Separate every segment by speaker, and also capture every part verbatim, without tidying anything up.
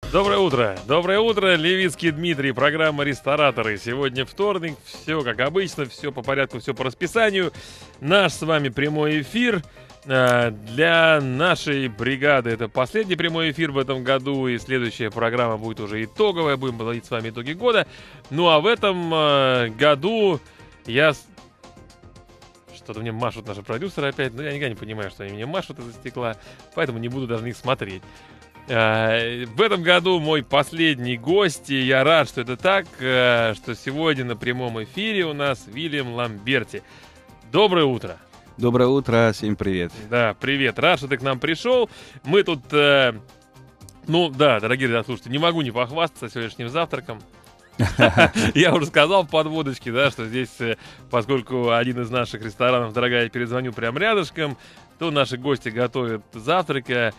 Speaker 1: Доброе утро. Доброе утро, Левицкий Дмитрий, программа «Рестораторы». Сегодня вторник, все как обычно, все по порядку, все по расписанию. Наш с вами прямой эфир. Для нашей бригады это последний прямой эфир в этом году, и следующая программа будет уже итоговая, будем подводить с вами итоги года. Ну а в этом году я... Что-то мне машут наши продюсеры опять, но я никогда не понимаю, что они мне машут из-за стекла, поэтому не буду даже на них смотреть. В этом году мой последний гость, и я рад, что это так, что сегодня на прямом эфире у нас Вильям Ламберти. Доброе утро.
Speaker 2: Доброе утро, всем привет.
Speaker 1: Да, привет, рад, что ты к нам пришел. Мы тут, э, ну да, дорогие радиослушатели, не могу не похвастаться сегодняшним завтраком. Я уже сказал в подводочке, да, что здесь, поскольку один из наших ресторанов, дорогая, я перезвоню прямо рядышком, то наши гости готовят завтраки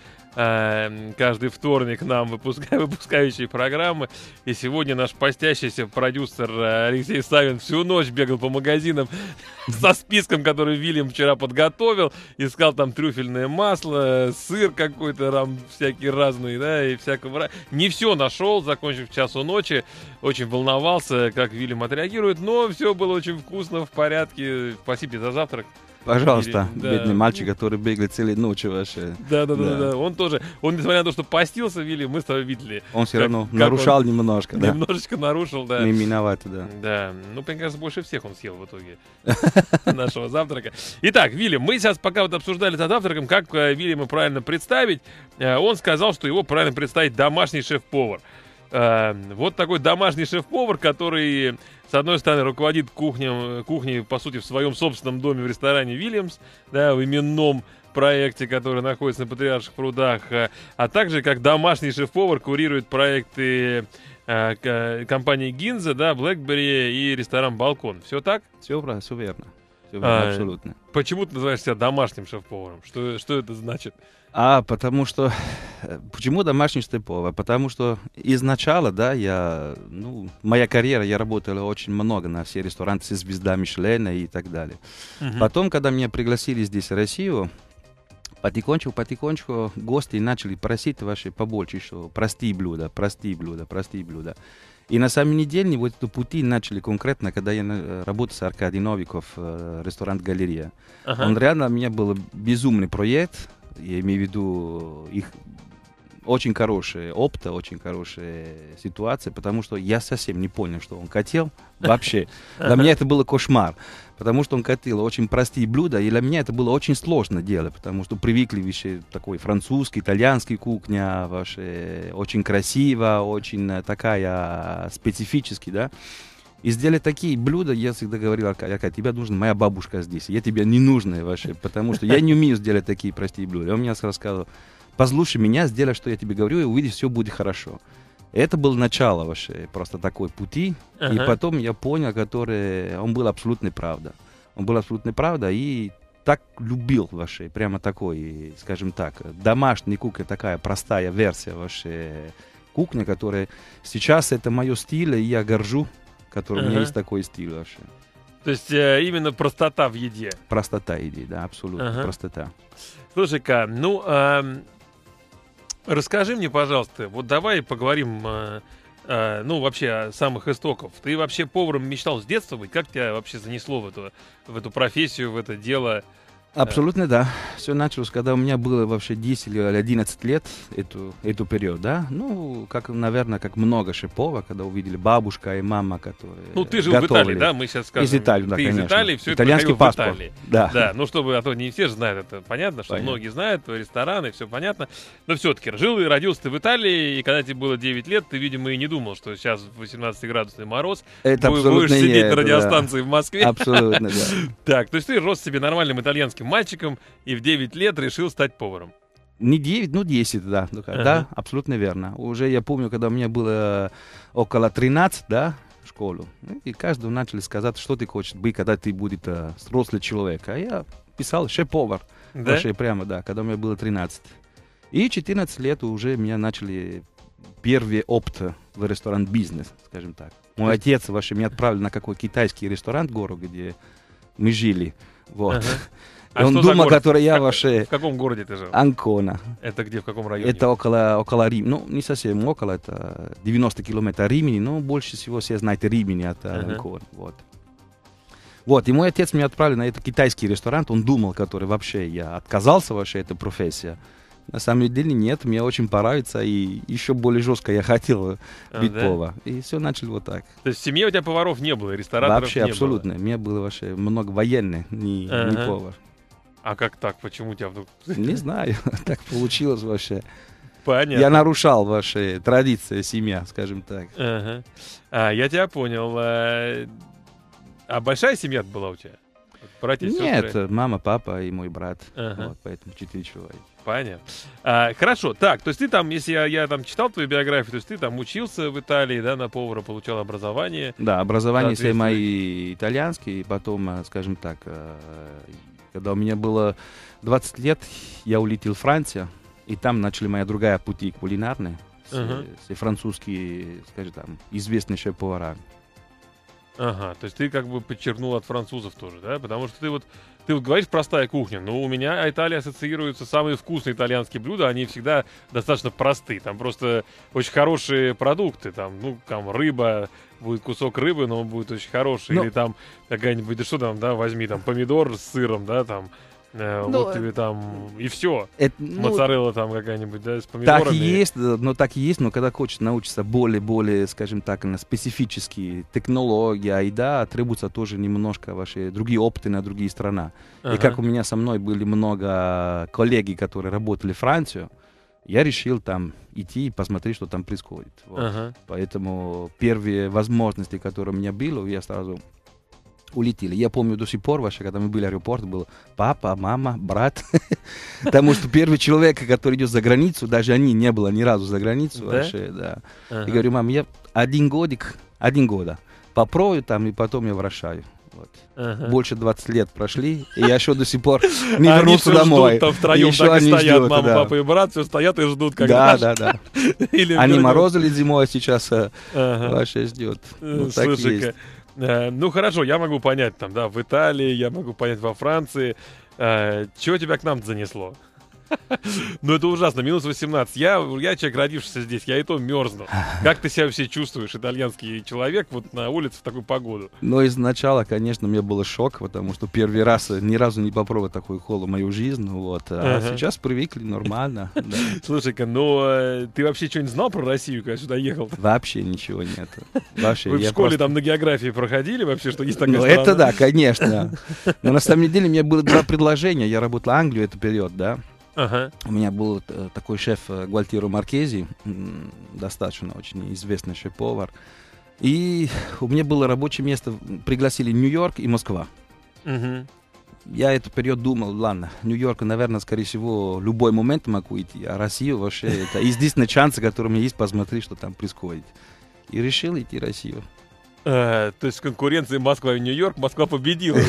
Speaker 1: э, каждый вторник нам, выпуска, выпускающие программы. И сегодня наш постящийся продюсер Алексей Савин всю ночь бегал по магазинам со списком, который Вильям вчера подготовил. Искал там трюфельное масло, сыр какой-то там всякий разный, да, и всякого. Не все нашел, закончив к часу ночи. Очень волновался, как Вильям отреагирует, но все было очень вкусно, в порядке. Спасибо тебе за завтрак.
Speaker 2: Пожалуйста,
Speaker 1: Или, да.
Speaker 2: бедный мальчик, который бегает целые ночи вообще.
Speaker 1: Да, да, да, да, да. Он тоже, он, несмотря на то, что постился, Вильям, мы с тобой видели.
Speaker 2: Он все
Speaker 1: как,
Speaker 2: равно
Speaker 1: как
Speaker 2: нарушал
Speaker 1: он
Speaker 2: немножко, да.
Speaker 1: Немножечко нарушил, да.
Speaker 2: Не миновать, да.
Speaker 1: Да, ну, мне кажется, больше всех он съел в итоге нашего завтрака. Итак, Вильям, мы сейчас пока вот обсуждали за завтраком, как Вильяма правильно представить. Он сказал, что его правильно представить домашний шеф-повар. Вот такой домашний шеф-повар, который, с одной стороны, руководит кухней, кухней, по сути, в своем собственном доме в ресторане «Вильямс», да, в именном проекте, который находится на Патриарших прудах, а также как домашний шеф-повар курирует проекты э, компании «Гинза», да, «Блэкберри» и ресторан «Балкон». Все так?
Speaker 2: Все, все верно. Все верно,
Speaker 1: а,
Speaker 2: абсолютно.
Speaker 1: Почему ты называешь себя домашним шеф-поваром? Что, что это значит?
Speaker 2: А, потому что... Почему домашний шеф-повар? Потому что изначально, да, я... Ну, моя карьера, я работал очень много на все рестораны со звезда Мишлена и так далее. Uh-huh. Потом, когда меня пригласили здесь в Россию, потихонечку, потихонечку гости начали просить ваши побольше, что простые блюда, простые блюда, простые блюда. И на самом деле вот эти пути начали конкретно, когда я работал с Аркадием Новиков, ресторан «Галерея». Uh-huh. Он реально у меня был безумный проект. Я имею в виду их очень хороший опыт, очень хорошая ситуация, потому что я совсем не понял, что он хотел вообще. Для меня это было кошмар, потому что он хотел очень простые блюда, и для меня это было очень сложно делать, потому что привыкли вообще такой французский, итальянский кухня, вообще очень красиво, очень такая специфическая, да. И сделать такие блюда, я всегда говорил, Аркадий, тебе нужна моя бабушка здесь, я тебе не нужна вообще, потому что я не умею сделать такие простые блюда. Он мне рассказал, послушай меня, сделай, что я тебе говорю, и увидишь, все будет хорошо. Это было начало вообще, просто такой пути, uh-huh. и потом я понял, который, он был абсолютно правда. Он был абсолютно правда, и так любил вообще, прямо такой, скажем так, домашняя кухня, такая простая версия вообще кухни, которая сейчас это мое стиль, и я горжу, который uh-huh. у меня есть такой стиль вообще.
Speaker 1: То есть э, именно простота в еде.
Speaker 2: Простота еды, да, абсолютно, uh-huh. простота.
Speaker 1: Слушай-ка, ну, э, расскажи мне, пожалуйста, вот давай поговорим, э, э, ну, вообще о самых истоков. Ты вообще поваром мечтал с детства быть? Как тебя вообще занесло в эту, в эту профессию, в это дело?
Speaker 2: Абсолютно, да. Все началось, когда у меня было вообще десять или одиннадцать лет, эту, эту период, да. Ну, как, наверное, как много шеф-поваров, когда увидели бабушка и мама, которые
Speaker 1: Ну, ты жил
Speaker 2: готовили.
Speaker 1: в Италии, да, мы сейчас скажем.
Speaker 2: Из Италии, да,
Speaker 1: ты
Speaker 2: конечно.
Speaker 1: Из Италии, все
Speaker 2: Итальянский
Speaker 1: это
Speaker 2: паспорт.
Speaker 1: в Италии.
Speaker 2: Да.
Speaker 1: Да, ну, чтобы, а то не все же знают это, понятно, что понятно. Многие знают, рестораны, все понятно. Но все-таки жил и родился ты в Италии, и когда тебе было девять лет, ты, видимо, и не думал, что сейчас восемнадцатиградусный мороз,
Speaker 2: это
Speaker 1: будешь, будешь сидеть
Speaker 2: нет,
Speaker 1: на радиостанции
Speaker 2: да.
Speaker 1: в Москве.
Speaker 2: Абсолютно, да.
Speaker 1: Так, то есть ты рос себе нормальным итальянским мальчиком, и в девять лет решил стать поваром.
Speaker 2: Не девять, ну десять, да.
Speaker 1: Uh-huh.
Speaker 2: Да, абсолютно верно. Уже я помню, когда у меня было около тринадцати, да, в школу, и каждому начали сказать, что ты хочешь быть, когда ты будешь uh, взрослый человек. А я писал шеф-повар. Да? Вообще прямо, да, когда мне было тринадцать. И четырнадцать лет уже меня начали первый опыт в ресторан-бизнес, скажем так. Мой отец вообще меня отправил на какой китайский ресторан в город, где мы жили. Вот. Uh-huh.
Speaker 1: А
Speaker 2: он
Speaker 1: что за
Speaker 2: думал,
Speaker 1: город?
Speaker 2: который я
Speaker 1: Как-
Speaker 2: вообще...
Speaker 1: В каком городе ты жил?
Speaker 2: Анкона.
Speaker 1: Это где, в каком районе?
Speaker 2: Это около, около Римени. Ну, не совсем около, это девяносто километров от Римени, но больше всего все знают Римени от
Speaker 1: Ага.
Speaker 2: Анкона. Вот. Вот, и мой отец меня отправил на этот китайский ресторан, он думал, который вообще, я отказался вообще, эта профессия. На самом деле нет, мне очень понравится, и еще более жестко я хотел
Speaker 1: А,
Speaker 2: быть
Speaker 1: да?
Speaker 2: повар. И все начали вот так.
Speaker 1: То есть в семье у тебя поваров не было, рестораторов
Speaker 2: Вообще,
Speaker 1: не было?
Speaker 2: абсолютно. Мне было вообще много военных, не, не
Speaker 1: Ага.
Speaker 2: повар.
Speaker 1: А как так? Почему у тебя вдруг...
Speaker 2: Не знаю, так получилось вообще.
Speaker 1: Понятно.
Speaker 2: Я нарушал ваши традиции, семья, скажем так.
Speaker 1: Ага. А, я тебя понял. А, а большая семья была у тебя? Вот братья и
Speaker 2: Нет,
Speaker 1: сестры?
Speaker 2: мама, папа и мой брат.
Speaker 1: Ага.
Speaker 2: Вот, поэтому четыре человека.
Speaker 1: Понятно. А, хорошо. Так, то есть ты там, если я, я там читал твою биографию, то есть ты там учился в Италии, да, на повара, получал образование.
Speaker 2: Да, образование все
Speaker 1: Соответственно.
Speaker 2: мои итальянские, и потом, э, скажем так, э, когда у меня было двадцать лет, я улетел в Францию, и там начали моя другая пути кулинарные, все,
Speaker 1: Ага.
Speaker 2: все французские, скажем там, известные шеф-повара.
Speaker 1: Ага, то есть ты как бы подчеркнул от французов тоже, да? Потому что ты вот, ты вот говоришь простая кухня, но у меня Италия ассоциируется, самые вкусные итальянские блюда, они всегда достаточно простые. Там просто очень хорошие продукты, там, ну, там рыба, будет кусок рыбы, но он будет очень хороший.
Speaker 2: Ну-
Speaker 1: Или там какая-нибудь, да что там, да, возьми там помидор с сыром, да, там, э,
Speaker 2: Ну,
Speaker 1: вот тебе там, и все.
Speaker 2: Это, ну,
Speaker 1: Моцарелла там какая-нибудь, да, с помидорами.
Speaker 2: так и есть, э, но так и есть, но когда хочешь научиться более-более, скажем так, на специфические технологии, а и да, требуется тоже немножко ваши другие опыты на другие страны.
Speaker 1: Ага.
Speaker 2: И как у меня со мной были много коллеги, которые работали в Францию, я решил там идти и посмотреть, что там происходит. Вот.
Speaker 1: Ага.
Speaker 2: Поэтому первые возможности, которые у меня были, я сразу улетели. Я помню до сих пор, вообще, когда мы были в аэропорте, был папа, мама, брат. Потому что первый человек, который идет за границу, даже они не было ни разу за границу.
Speaker 1: Да?
Speaker 2: Вообще, да.
Speaker 1: Ага.
Speaker 2: И говорю, мам, я один годик, один года попробую там, и потом я вращаю. Вот.
Speaker 1: Ага.
Speaker 2: Больше двадцати лет прошли, и я еще до сих пор не
Speaker 1: А они
Speaker 2: вернулся
Speaker 1: всё
Speaker 2: домой.
Speaker 1: ждут там втроем,
Speaker 2: Еще
Speaker 1: так и
Speaker 2: они
Speaker 1: стоят,
Speaker 2: ждут,
Speaker 1: мама,
Speaker 2: да.
Speaker 1: папа и брат, все стоят и ждут, когда...
Speaker 2: Да, да, да.
Speaker 1: Или
Speaker 2: Они
Speaker 1: вернём.
Speaker 2: морозили зимой, а сейчас э,
Speaker 1: Ага.
Speaker 2: вообще ждет.
Speaker 1: Э,
Speaker 2: Вот так
Speaker 1: Слушай-ка,
Speaker 2: есть.
Speaker 1: э, ну хорошо, я могу понять там, да, в Италии, я могу понять во Франции. Э, чего тебя к нам занесло? Ну это ужасно, минус восемнадцать. Я, я человек, родившийся здесь, я и то мерзну. Как ты себя вообще чувствуешь, итальянский человек, вот на улице в такую погоду?
Speaker 2: Но изначально, конечно, у меня был шок, потому что первый раз э, ни разу не попробовал такой холод в мою жизнь. Вот. А
Speaker 1: Ага.
Speaker 2: сейчас привыкли нормально. да.
Speaker 1: Слушай-ка, ну э, ты вообще что-нибудь знал про Россию, когда сюда ехал?
Speaker 2: Вообще ничего нет. Вообще,
Speaker 1: Вы в
Speaker 2: я
Speaker 1: школе
Speaker 2: просто-
Speaker 1: там на географии проходили вообще, что есть такая
Speaker 2: Ну,
Speaker 1: страна?
Speaker 2: это да, конечно. Но на самом деле у меня было два предложения. Я работал в Англии этот период, да.
Speaker 1: Ага.
Speaker 2: У меня был э, такой шеф э, Гуальтиеро Маркези, м, достаточно очень известный шеф-повар. И у меня было рабочее место, пригласили Нью-Йорк и Москва.
Speaker 1: Мгм.
Speaker 2: Я этот период думал, ладно, Нью-Йорк, наверное, скорее всего, в любой момент могу идти, а Россию вообще, это единственный шанс, который у меня есть, посмотреть, что там происходит. И решил идти в Россию.
Speaker 1: Э, то есть в конкуренции Москва и Нью-Йорк Москва победила.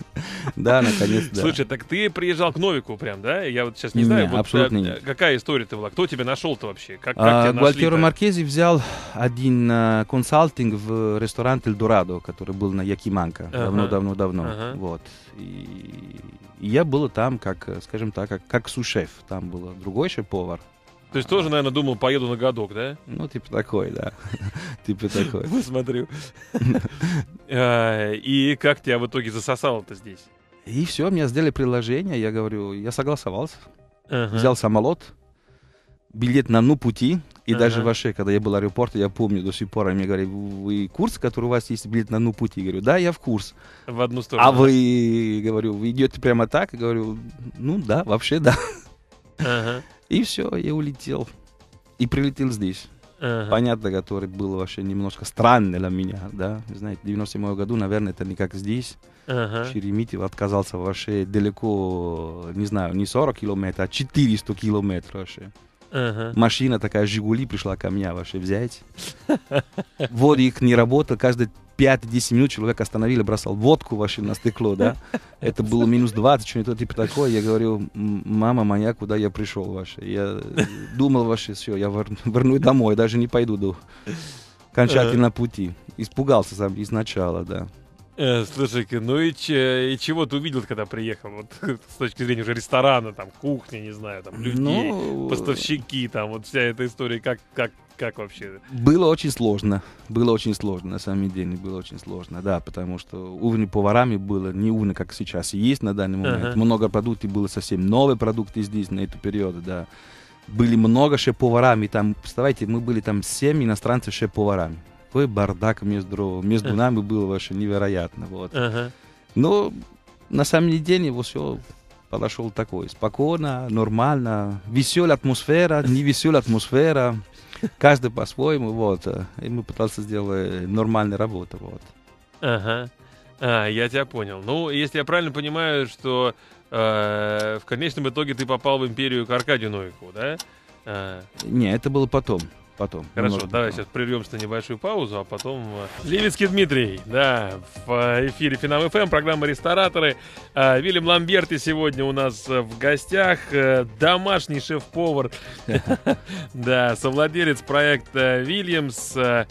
Speaker 2: Да, наконец, да.
Speaker 1: Слушай, так ты приезжал к Новику прям, да? Я вот сейчас не
Speaker 2: Не,
Speaker 1: знаю, вот,
Speaker 2: абсолютно
Speaker 1: э,
Speaker 2: нет.
Speaker 1: какая история-то была? Кто тебя нашел-то вообще? Как, как
Speaker 2: А,
Speaker 1: тебя нашли?
Speaker 2: Гуальтиеро Маркези взял один э, консалтинг в ресторан Эльдорадо, который был на Якиманка
Speaker 1: Ага.
Speaker 2: давно-давно-давно.
Speaker 1: Ага.
Speaker 2: Вот. И, и я был там, как, э, скажем так, как, как су-шеф. Там был другой шеф-повар.
Speaker 1: То есть тоже, наверное, думал, поеду на годок, да?
Speaker 2: Ну, типа такой, да. Типа такой.
Speaker 1: Посмотрю. Э, И как тебя в итоге засосало-то здесь?
Speaker 2: И все, мне сделали предложение, я говорю, я согласовался.
Speaker 1: Ага.
Speaker 2: Взял самолет, билет на ну пути, и
Speaker 1: Ага.
Speaker 2: даже вообще, когда я был в аэропорте, я помню до сих пор, они мне говорят, вы курс, который у вас есть, билет на ну пути? Я говорю, да, я в курс.
Speaker 1: В одну сторону.
Speaker 2: А вы, говорю, вы идете прямо так? Я говорю, ну да, вообще да.
Speaker 1: Ага.
Speaker 2: И все, я улетел. И прилетел здесь.
Speaker 1: Ага.
Speaker 2: Понятно, который был вообще немножко странный для меня, да. Знаете, в девяносто седьмом году, наверное, это не как здесь.
Speaker 1: Ага.
Speaker 2: Шереметьево отказался вообще далеко, не знаю, не сорок километров, а четыреста километров вообще.
Speaker 1: Ага.
Speaker 2: Машина такая «Жигули» пришла ко мне вообще взять. Вот их не работал, каждые пять-десять минут человек остановили, бросал водку вообще на стекло, да. Это было минус двадцать, что-нибудь типа такое. Я говорю, «М, мама моя, куда я пришел вообще? Я думал вообще, все, я вер- вернусь домой, даже не пойду до окончательного пути. Испугался сам изначала, да.
Speaker 1: Э, слушай-ка, ну и, че, и чего ты увидел, когда приехал? Вот с точки зрения уже ресторана, там, кухни, не знаю, там, людей,
Speaker 2: Ну,
Speaker 1: поставщики, там, вот вся эта история, как, как, как вообще?
Speaker 2: было очень сложно. Было очень сложно, на самом деле, было очень сложно, да, потому что уровень поварами было не уровень, как сейчас есть на данный момент.
Speaker 1: Ага.
Speaker 2: Много продуктов было совсем новые продукты здесь на эту период, да. Были много шеф-поварами, там, представляете, мы были там семь иностранцев шеф-поварами. Какой бардак между, между нами было вообще невероятно, вот.
Speaker 1: Ага.
Speaker 2: Но на самом деле вот все подошел такой, спокойно, нормально, веселая атмосфера, не веселая атмосфера, каждый по-своему, вот. И мы пытались сделать нормальную работу, вот.
Speaker 1: Ага. А, я тебя понял. Ну, если я правильно понимаю, что э, в конечном итоге ты попал в империю к Аркадию Новикову, да? А,
Speaker 2: Не, это было потом. Потом.
Speaker 1: Хорошо,
Speaker 2: Немного
Speaker 1: давай
Speaker 2: потом.
Speaker 1: сейчас прервемся на небольшую паузу, а потом... э, Левицкий Дмитрий, да, в эфире Финам эф эм, программа «Рестораторы». А, Вильям Ламберти сегодня у нас э, в гостях, э, домашний шеф-повар, да, совладелец проекта «Вильямс», э,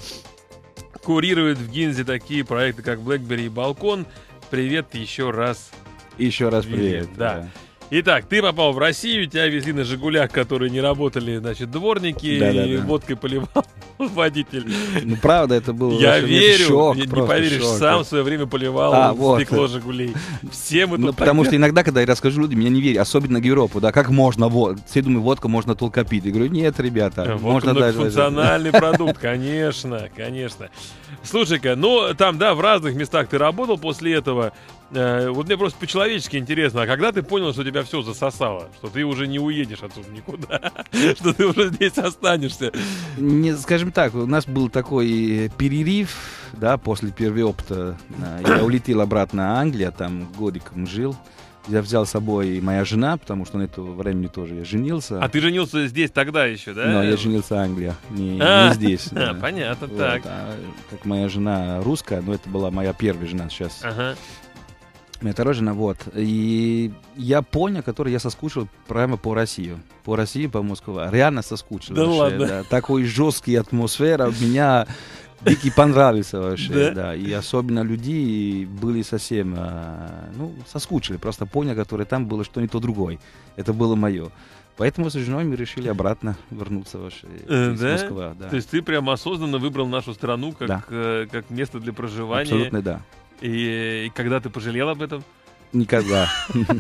Speaker 1: курирует в Гинзе такие проекты, как «Блэкбери» и «Балкон». Привет еще раз.
Speaker 2: Еще раз
Speaker 1: Вильям,
Speaker 2: привет.
Speaker 1: да. Итак, ты попал в Россию, тебя везли на «Жигулях», которые не работали, значит, дворники,
Speaker 2: Да-да-да.
Speaker 1: и водкой поливал водитель.
Speaker 2: Ну, правда, это был
Speaker 1: Я
Speaker 2: вообще
Speaker 1: верю,
Speaker 2: шок,
Speaker 1: не, не
Speaker 2: просто
Speaker 1: поверишь,
Speaker 2: шок.
Speaker 1: сам в свое время поливал
Speaker 2: А, вот.
Speaker 1: стекло «Жигулей». Все мы тут...
Speaker 2: Ну, потому что иногда, когда я расскажу людям, меня не верят, особенно в Европу, да, как можно, вот, все думают, водка можно только пить. Я говорю, нет, ребята,
Speaker 1: Водка
Speaker 2: можно даже...
Speaker 1: многофункциональный продукт, конечно, конечно. Слушай-ка, ну, там, да, в разных местах ты работал после этого. Э, вот мне просто по-человечески интересно, а когда ты понял, что тебя все засосало, что ты уже не уедешь отсюда никуда, что ты уже здесь останешься?
Speaker 2: Не, скажем так, у нас был такой перерыв, да, после первого опыта. Я улетел обратно в Англию, там годиком жил. Я взял с собой моя жена, потому что на это времени тоже я женился.
Speaker 1: А ты женился здесь тогда еще, да?
Speaker 2: Но я женился в Англии, не,
Speaker 1: А,
Speaker 2: не здесь.
Speaker 1: а,
Speaker 2: да.
Speaker 1: понятно,
Speaker 2: Вот,
Speaker 1: так.
Speaker 2: а как моя жена русская, но это была моя первая жена сейчас.
Speaker 1: Ага.
Speaker 2: Моя вторая жена, вот. И я понял, который я соскучил прямо по России. По России, по Москве. Реально соскучил.
Speaker 1: Да
Speaker 2: вообще,
Speaker 1: ладно?
Speaker 2: Да. Такой жесткий атмосфера меня дико понравился вообще.
Speaker 1: Да?
Speaker 2: Да. И особенно люди были совсем, а, ну, соскучили. Просто понял, который там было что-нибудь другое. Это было мое. Поэтому с женой мы решили обратно вернуться вообще
Speaker 1: Э,
Speaker 2: из
Speaker 1: да?
Speaker 2: Москвы. Да.
Speaker 1: То есть ты прям осознанно выбрал нашу страну как,
Speaker 2: Да.
Speaker 1: э, как место для проживания.
Speaker 2: Абсолютно да.
Speaker 1: И, и когда ты пожалел об этом?
Speaker 2: Никогда.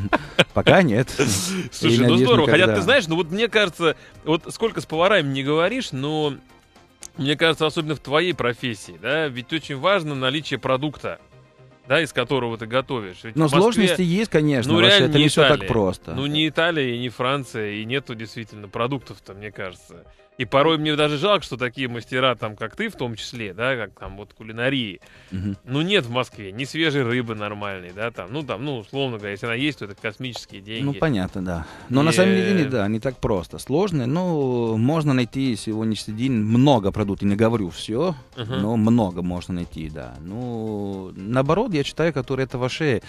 Speaker 2: Пока нет.
Speaker 1: Слушай,
Speaker 2: И,
Speaker 1: ну
Speaker 2: надеюсь,
Speaker 1: здорово. Хотя
Speaker 2: никогда.
Speaker 1: ты знаешь, ну вот мне кажется, вот сколько с поварами не говоришь, но мне кажется, особенно в твоей профессии, да, ведь очень важно наличие продукта, да, из которого ты готовишь. Ведь
Speaker 2: Но
Speaker 1: в Москве,
Speaker 2: сложности есть, конечно.
Speaker 1: ну,
Speaker 2: вообще,
Speaker 1: реально
Speaker 2: это
Speaker 1: не
Speaker 2: не все
Speaker 1: Италия.
Speaker 2: так просто.
Speaker 1: Ну, не Италия и не Франция, и нету действительно продуктов-то, мне кажется. И порой мне даже жалко, что такие мастера, там, как ты в том числе, да, как там вот кулинарии,
Speaker 2: Мгм.
Speaker 1: ну, нет в Москве ни свежей рыбы нормальной, да, там, ну, там, ну, условно говоря, если она есть, то это космические деньги.
Speaker 2: Ну, понятно, да. Но на
Speaker 1: И-
Speaker 2: самом деле, да, не так просто. Сложно, но можно найти сегодняшний день много продуктов. Не говорю все,
Speaker 1: Мгм.
Speaker 2: но много можно найти, да. Ну, наоборот, я считаю, которые это ваши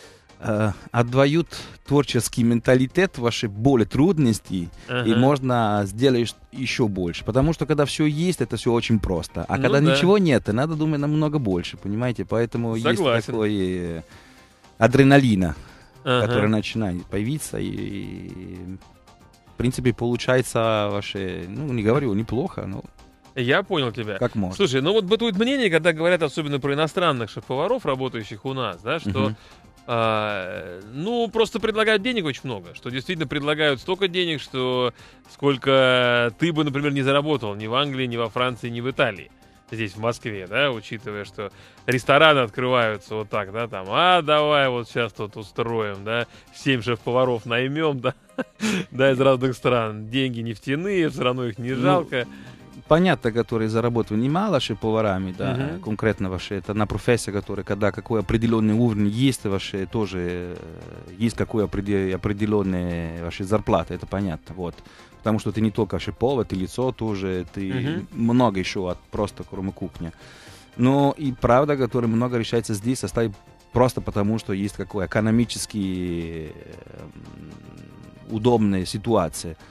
Speaker 2: э, отдают творческий менталитет, ваши боли, трудности, и
Speaker 1: Ага.
Speaker 2: можно сделать еще больше. Потому что когда все есть, это все очень просто. А
Speaker 1: Ну
Speaker 2: когда
Speaker 1: да.
Speaker 2: ничего нет, надо думать намного больше, понимаете? Поэтому есть
Speaker 1: Согласен.
Speaker 2: такой э, адреналина,
Speaker 1: Ага.
Speaker 2: который начинает появиться, и, и, в принципе получается ваше, ну не говорю неплохо, но
Speaker 1: Я понял тебя.
Speaker 2: как можно.
Speaker 1: Слушай, ну вот бытует мнение, когда говорят особенно про иностранных шеф-поваров, работающих у нас, да, что,
Speaker 2: Мгм.
Speaker 1: а, ну, просто предлагают денег очень много, что действительно предлагают столько денег, что сколько ты бы, например, не заработал ни в Англии, ни во Франции, ни в Италии. Здесь, в Москве, да, учитывая, что рестораны открываются вот так, да, там, а, давай вот сейчас тут устроим, да, семь шеф-поваров наймем, да, да, из разных стран. Деньги нефтяные, все равно их не
Speaker 2: Ну,
Speaker 1: жалко.
Speaker 2: Понятно, которые заработают немало шеф-поварами, да,
Speaker 1: Мгм.
Speaker 2: конкретно ваши, это на профессия, которая, когда какой определенный уровень есть, ваши тоже э, есть какой опреде- определенная ваша зарплата, это понятно, вот. Потому что ты не только шеф-повар, ты лицо тоже, ты
Speaker 1: Мгм.
Speaker 2: много еще от просто кроме кухни. Но и правда, которая много решается здесь, составить просто потому, что есть какой экономически э, м, удобная ситуация.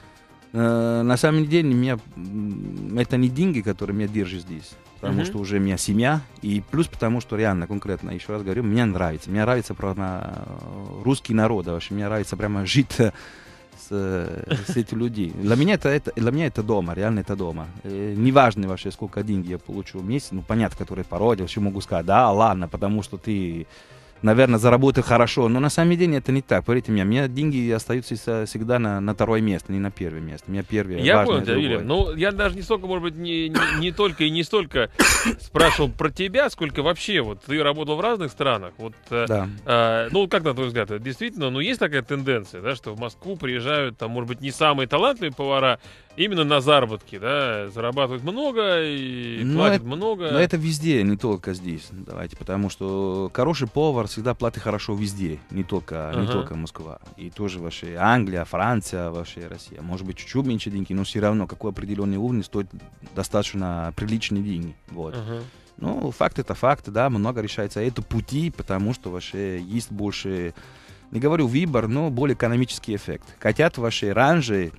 Speaker 2: Э, на самом деле, меня, м, это не деньги, которые меня держат здесь. Потому
Speaker 1: Мгм.
Speaker 2: что уже у меня семья. И плюс потому, что реально, конкретно, еще раз говорю, мне нравится. Мне нравится прямо э, русский народ. Вообще, мне нравится прямо жить э, с, э, с этими людьми. Для меня это, это, для меня это дома, реально это дома. Э, неважно вообще, сколько денег я получу в месяц. Ну, понятно, которые пародии. Вообще могу сказать, да, ладно, потому что ты... наверное, заработаю хорошо, но на самом деле это не так. Поверьте мне, у меня деньги остаются всегда- всегда на, на второе место, не на первое место. У меня первое
Speaker 1: Я
Speaker 2: важное,
Speaker 1: понял тебя,
Speaker 2: другое.
Speaker 1: Вильям. Ну, я даже не столько, может быть, не, не, не только и не столько спрашивал про тебя, сколько вообще. Вот ты работал в разных странах. Вот, э,
Speaker 2: Да.
Speaker 1: э, ну, как на твой взгляд, это действительно, ну, есть такая тенденция, да, что в Москву приезжают, там, может быть, не самые талантливые повара, именно на заработки, да, зарабатывают много и
Speaker 2: Но
Speaker 1: платят
Speaker 2: это-
Speaker 1: много.
Speaker 2: Но это везде, не только здесь. Давайте, потому что хороший повар всегда платит хорошо везде, не только, не
Speaker 1: Ага.
Speaker 2: только Москва. И тоже вообще Англия, Франция, вообще Россия. Может быть, чуть-чуть меньше деньги, но все равно какой определенный уровень стоит достаточно приличные деньги. Вот.
Speaker 1: Ага.
Speaker 2: Ну, факт это факт, да, много решается. Это пути, потому что вообще есть больше, не говорю выбор, но более экономический эффект. Хотят вообще раньше,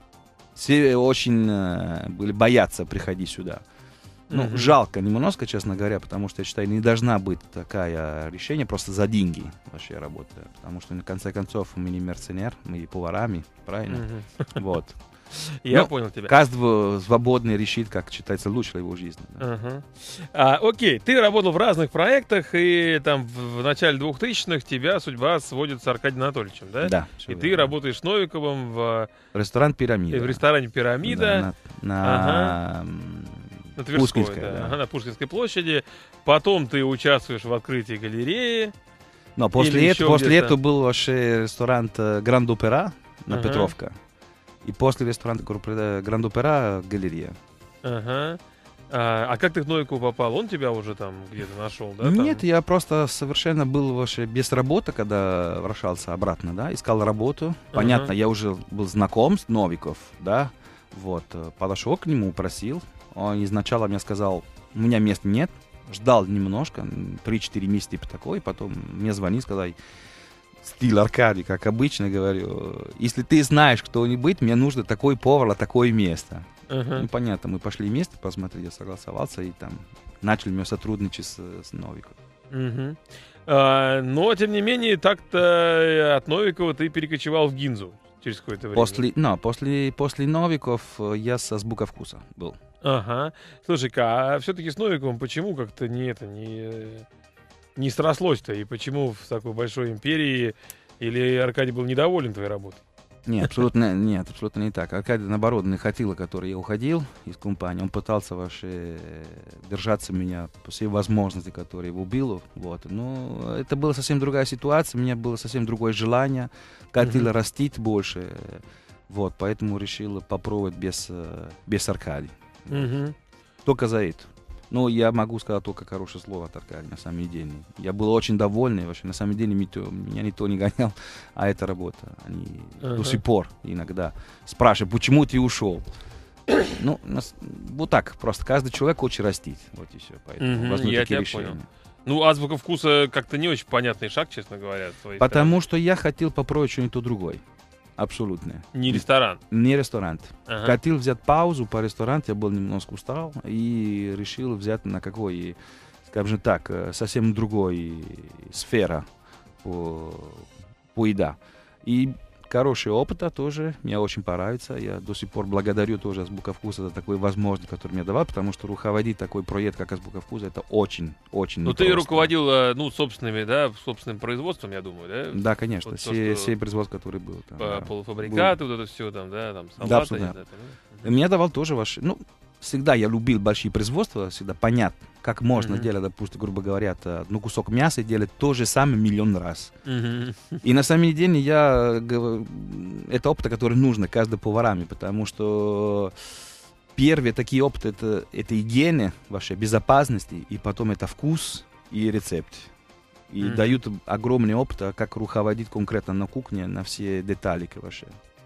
Speaker 2: все очень э, были боятся приходить сюда. Ну,
Speaker 1: Мгм.
Speaker 2: жалко немножко, честно говоря, потому что я считаю, не должна быть такая решение просто за деньги вообще работа. Потому что, на конце концов, мы не мерценер, мы и поварами, правильно?
Speaker 1: Мгм.
Speaker 2: Вот.
Speaker 1: Я
Speaker 2: Ну,
Speaker 1: понял тебя.
Speaker 2: Каждый свободно решит, как считается лучше для его жизни. да.
Speaker 1: Ага. А, окей, ты работал в разных проектах, и там в, в начале двухтысячных тебя судьба сводит с Аркадием Анатольевичем, да?
Speaker 2: Да.
Speaker 1: И
Speaker 2: всё
Speaker 1: ты
Speaker 2: верно.
Speaker 1: работаешь с Новиковым в,
Speaker 2: Ресторан «Пирамида».
Speaker 1: в ресторане «Пирамида»
Speaker 2: Да, на, на, м,
Speaker 1: на Тверской,
Speaker 2: Пушкинской,
Speaker 1: да,
Speaker 2: да.
Speaker 1: ага, на Пушкинской площади. Потом ты участвуешь в открытии галереи.
Speaker 2: Но после,
Speaker 1: Или
Speaker 2: этого,
Speaker 1: еще
Speaker 2: после
Speaker 1: где-то.
Speaker 2: этого был вообще ресторан э, Гранд Опера на
Speaker 1: Ага.
Speaker 2: Петровка. И после ресторана э, Гранд Опера галерея.
Speaker 1: Ага. А, а как ты к Новикову попал? Он тебя уже там где-то нашел, да? там?
Speaker 2: Нет, я просто совершенно был вообще без работы, когда возвращался обратно, да, искал работу. Понятно,
Speaker 1: Ага.
Speaker 2: я уже был знаком с Новиков, да, вот, э, подошел к нему, просил. Он изначально мне сказал, у меня места нет, ждал немножко, три-четыре месяца типа такой, потом мне звонит, сказал, стиль Аркадий, как обычно говорю, если ты знаешь кто-нибудь, мне нужно такой повар, на такое место.
Speaker 1: Ага.
Speaker 2: Ну, понятно, мы пошли вместе, посмотрели, я согласовался, и там начали мы сотрудничать с, с Новиком.
Speaker 1: Мгм. А, но, тем не менее, так-то от Новикова ты перекочевал в Гинзу через какое-то время.
Speaker 2: После, no, после, после Новиков э, я с Азбука вкуса был.
Speaker 1: Ага. Слушай-ка, а все-таки с Новиковым почему как-то не это, не, не срослось-то? И почему в такой большой империи или Аркадий был недоволен твоей работой?
Speaker 2: Нет, абсолютно, нет, абсолютно не так. Аркадий, наоборот, не хотел, который я уходил из компании. Он пытался вообще держаться меня по всей возможности, которые его было. Вот. Но это была совсем другая ситуация, у меня было совсем другое желание. Хотел
Speaker 1: Мгм.
Speaker 2: растить больше. Вот, поэтому решил попробовать без, э, без Аркадия.
Speaker 1: Мгм.
Speaker 2: Только за это. Ну, я могу сказать только хорошее слово от Аркадия, на самом деле. Я был очень довольный, вообще, на самом деле, меня, меня никто не гонял, а это работа. Они
Speaker 1: Ага.
Speaker 2: до сих пор иногда спрашивают, почему ты ушел? Ну, нас- вот так, просто каждый человек хочет растить, вот и все, поэтому
Speaker 1: Мгм,
Speaker 2: возьму
Speaker 1: я
Speaker 2: такие
Speaker 1: тебя
Speaker 2: решения.
Speaker 1: понял. Ну, азбука вкуса как-то не очень понятный шаг, честно говоря. с твоей
Speaker 2: Потому что я хотел попробовать что-нибудь другое, абсолютно.
Speaker 1: стороны. Не ресторан.
Speaker 2: Не ресторан.
Speaker 1: Ага.
Speaker 2: Хотел взять паузу по ресторану, я был немножко устал, и решил взять на какой, скажем так, э, совсем другой сфера по, по еда. И хороший опыт а тоже, мне очень понравится. Я до сих пор благодарю тоже Азбука вкуса за такую возможность, которую мне давал, потому что руководить такой проект, как Азбука вкуса, это очень, очень
Speaker 1: Ну, ты
Speaker 2: непросто.
Speaker 1: руководил, э, ну, собственными, да, собственным производством, я думаю, да?
Speaker 2: Да, конечно,
Speaker 1: Вот то,
Speaker 2: все,
Speaker 1: что
Speaker 2: все производства, которые были. там,
Speaker 1: По-
Speaker 2: да.
Speaker 1: Полуфабрикаты, вот это все там, да, там,
Speaker 2: Да,
Speaker 1: салаты.
Speaker 2: абсолютно.
Speaker 1: не знаю, там,
Speaker 2: Мне давал тоже ваш... Ну, всегда я любил большие производства, всегда понятно, как можно
Speaker 1: Мгм.
Speaker 2: делать, допустим, грубо говоря, т- ну, кусок мяса и делать то же самое миллион раз.
Speaker 1: Мгм.
Speaker 2: И на самом деле я... гов- Это опыт, который нужно каждому поварами, потому что первые такие опыты это, это гигиена, вообще безопасности, и потом это вкус и рецепт. И
Speaker 1: Мгм.
Speaker 2: дают огромный опыт, а как руководить конкретно на кухне, на все детали вообще.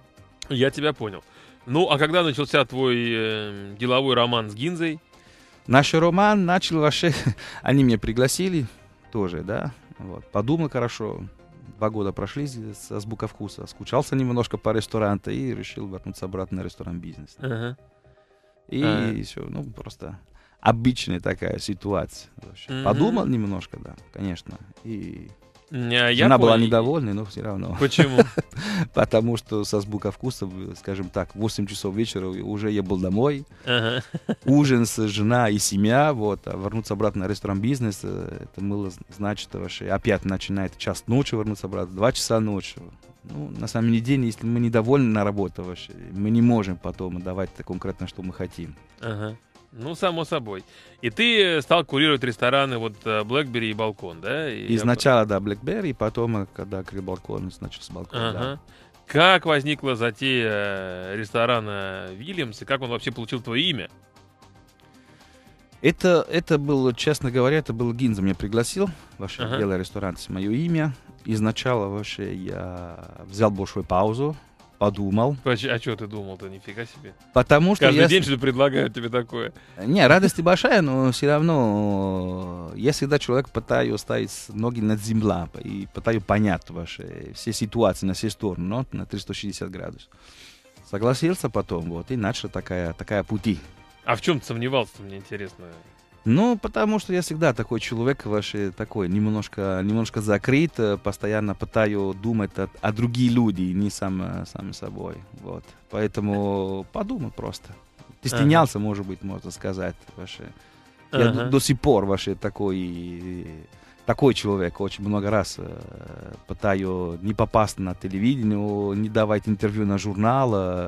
Speaker 1: Я тебя понял. Ну, а когда начался твой э, деловой роман с Гинзой?
Speaker 2: Наш роман начал вообще... Они меня пригласили тоже, да. Вот. Подумал хорошо. два года прошли с Азбука вкуса, скучался немножко по ресторану и решил вернуться обратно на ресторан-бизнес.
Speaker 1: Ага.
Speaker 2: И
Speaker 1: А.
Speaker 2: все, ну, просто обычная такая ситуация.
Speaker 1: Мгм.
Speaker 2: Подумал немножко, да, конечно. И
Speaker 1: Я
Speaker 2: жена была
Speaker 1: понял.
Speaker 2: недовольна, но все равно.
Speaker 1: Почему?
Speaker 2: Потому что с Азбука вкуса, скажем так, в восемь часов вечера уже я был домой.
Speaker 1: Ага.
Speaker 2: Ужин с жена и семья, вот, а вернуться обратно на ресторан-бизнес, э, это было, значит, вообще, опять начинает час ночи вернуться обратно, два часа ночи. Ну, на самом деле, если мы недовольны на работе вообще, мы не можем потом давать конкретно, что мы хотим.
Speaker 1: Ага. Ну, само собой. И ты стал курировать рестораны вот Blackberry и Балкон, да? И я-
Speaker 2: Изначально, да, BlackBerry, потом, э, когда открыл балкон, начал с балкона,
Speaker 1: Ага.
Speaker 2: да.
Speaker 1: Как возникла затея э, ресторана Вильямс, и как он вообще получил твое имя?
Speaker 2: Это, это был, честно говоря, это был Гинза меня пригласил, вообще,
Speaker 1: Ага.
Speaker 2: делая ресторан с мое имя. Изначально, вообще, я взял большую паузу, подумал,
Speaker 1: Поч- А что ты думал-то, нифига себе?
Speaker 2: потому что
Speaker 1: Каждый
Speaker 2: я...
Speaker 1: день что-то предлагают тебе такое.
Speaker 2: Не, радость большая, но все равно я всегда человек пытаюсь ставить ноги над землей и пытаюсь понять вообще все ситуации на все стороны, но на триста шестьдесят градусов. Согласился потом, вот, и начала такая, такая пути.
Speaker 1: А в чем ты сомневался, мне интересно?
Speaker 2: Ну, потому что я всегда такой человек, вообще такой, немножко, немножко закрыт, э, постоянно пытаюсь думать о, о других людях, не сам, сам собой, вот. Поэтому подумай просто. Ты
Speaker 1: Ага.
Speaker 2: стеснялся, может быть, можно сказать, вообще. Я
Speaker 1: Ага.
Speaker 2: до, до сих пор вообще такой, такой человек, очень много раз э, пытаюсь не попасть на телевидение, не давать интервью на журнал.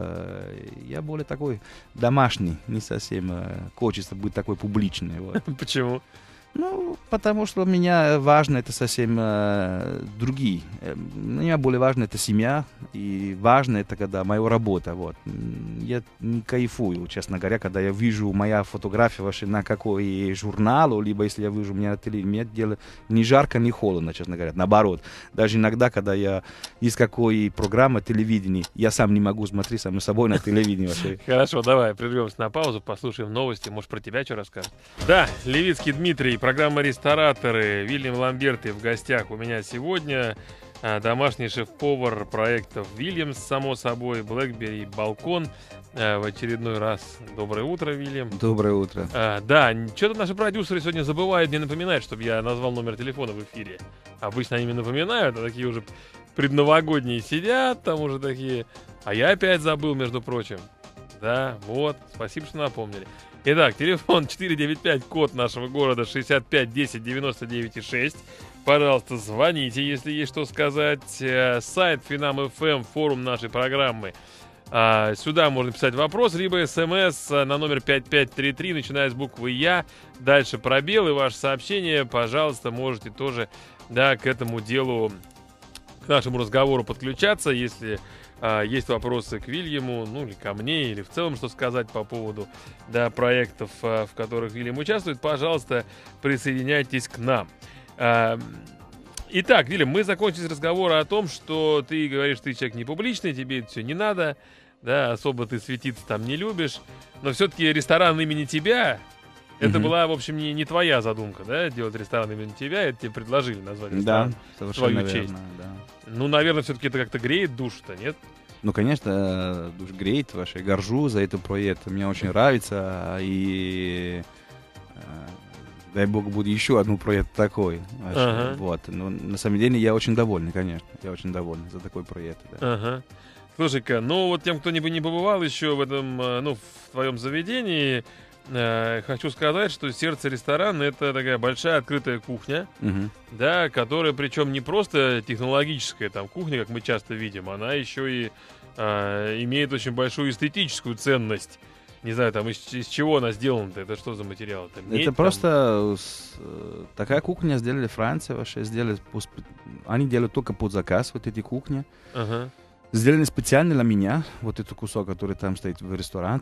Speaker 2: э, я более такой домашний, не совсем э, хочется быть такой публичный. Вот.
Speaker 1: Почему?
Speaker 2: Ну, потому что для меня важно это совсем э, другие. Э, Для меня более важно это семья, и важно это когда моя работа. Вот. М, Я не кайфую, честно говоря, когда я вижу моя фотография вообще на какой журнал, либо если я вижу меня на телевидении, мне дело ни жарко, ни холодно, честно говоря. Наоборот, даже иногда, когда я из какой программы телевидения, я сам не могу смотреть сам собой на телевидении вообще.
Speaker 1: Хорошо, давай прервемся на паузу, послушаем новости. Может, про тебя что расскажет? Да, Левицкий Дмитрий, программа «Рестораторы». Вильям Ламберти в гостях у меня сегодня. А, Домашний шеф-повар проектов Вильямс, само собой, Blackberry, Балкон. А, В очередной раз доброе утро, Вильям.
Speaker 2: Доброе утро.
Speaker 1: А, да, что-то наши продюсеры сегодня забывают мне напоминать, чтобы я назвал номер телефона в эфире. Обычно они мне напоминают, а такие уже предновогодние сидят, там уже такие. А я опять забыл, между прочим. Да, вот, спасибо, что напомнили. Итак, телефон четыре девять пять, код нашего города шестьдесят пять десять девяносто девять шесть. Пожалуйста, звоните, если есть что сказать. Э, Сайт Финам эф эм, форум нашей программы. А, Сюда можно писать вопрос, либо смс на номер пять пять три три, начиная с буквы Я. Дальше пробел и ваше сообщение. Пожалуйста, можете тоже, да, к этому делу, к нашему разговору подключаться, если а, есть вопросы к Вильяму, ну или ко мне, или в целом что сказать по поводу, да, проектов, а, в которых Вильям участвует, пожалуйста, присоединяйтесь к нам. А, Итак, Вильям, мы закончили разговор о том, что ты говоришь, ты человек не публичный, тебе это все не надо, да, особо ты светиться там не любишь, но все-таки ресторан имени тебя, это
Speaker 2: Мгм.
Speaker 1: была, в общем, не, не твоя задумка, да, делать ресторан имени тебя, это тебе предложили назвать
Speaker 2: Да,
Speaker 1: ресторан.
Speaker 2: совершенно
Speaker 1: твою
Speaker 2: верно,
Speaker 1: честь.
Speaker 2: да.
Speaker 1: Ну, наверное, все-таки это как-то греет душу-то, нет?
Speaker 2: Ну, конечно, э, душ греет, вообще горжу за этот проект. Мне очень нравится. И э, дай бог будет еще один проект такой. Вообще.
Speaker 1: Ага.
Speaker 2: Вот. Но на самом деле я очень довольный, конечно. Я очень довольный за такой проект. Да.
Speaker 1: Ага. Слушай-ка, ну вот тем, кто не, не побывал еще в этом, э, ну, в твоем заведении, э, хочу сказать, что сердце ресторана — это такая большая открытая кухня,
Speaker 2: Мгм.
Speaker 1: да, которая причем не просто технологическая там кухня, как мы часто видим, она еще и э, имеет очень большую эстетическую ценность. Не знаю, там из, из чего она сделана-то, это что за материал? Это, медь,
Speaker 2: Это
Speaker 1: там?
Speaker 2: просто с- э, такая кухня сделали Франция вообще. Сделали, по сп- они делают только под заказ вот эти кухни.
Speaker 1: Ага.
Speaker 2: Сделали специально для меня вот этот кусок, который там стоит в ресторан.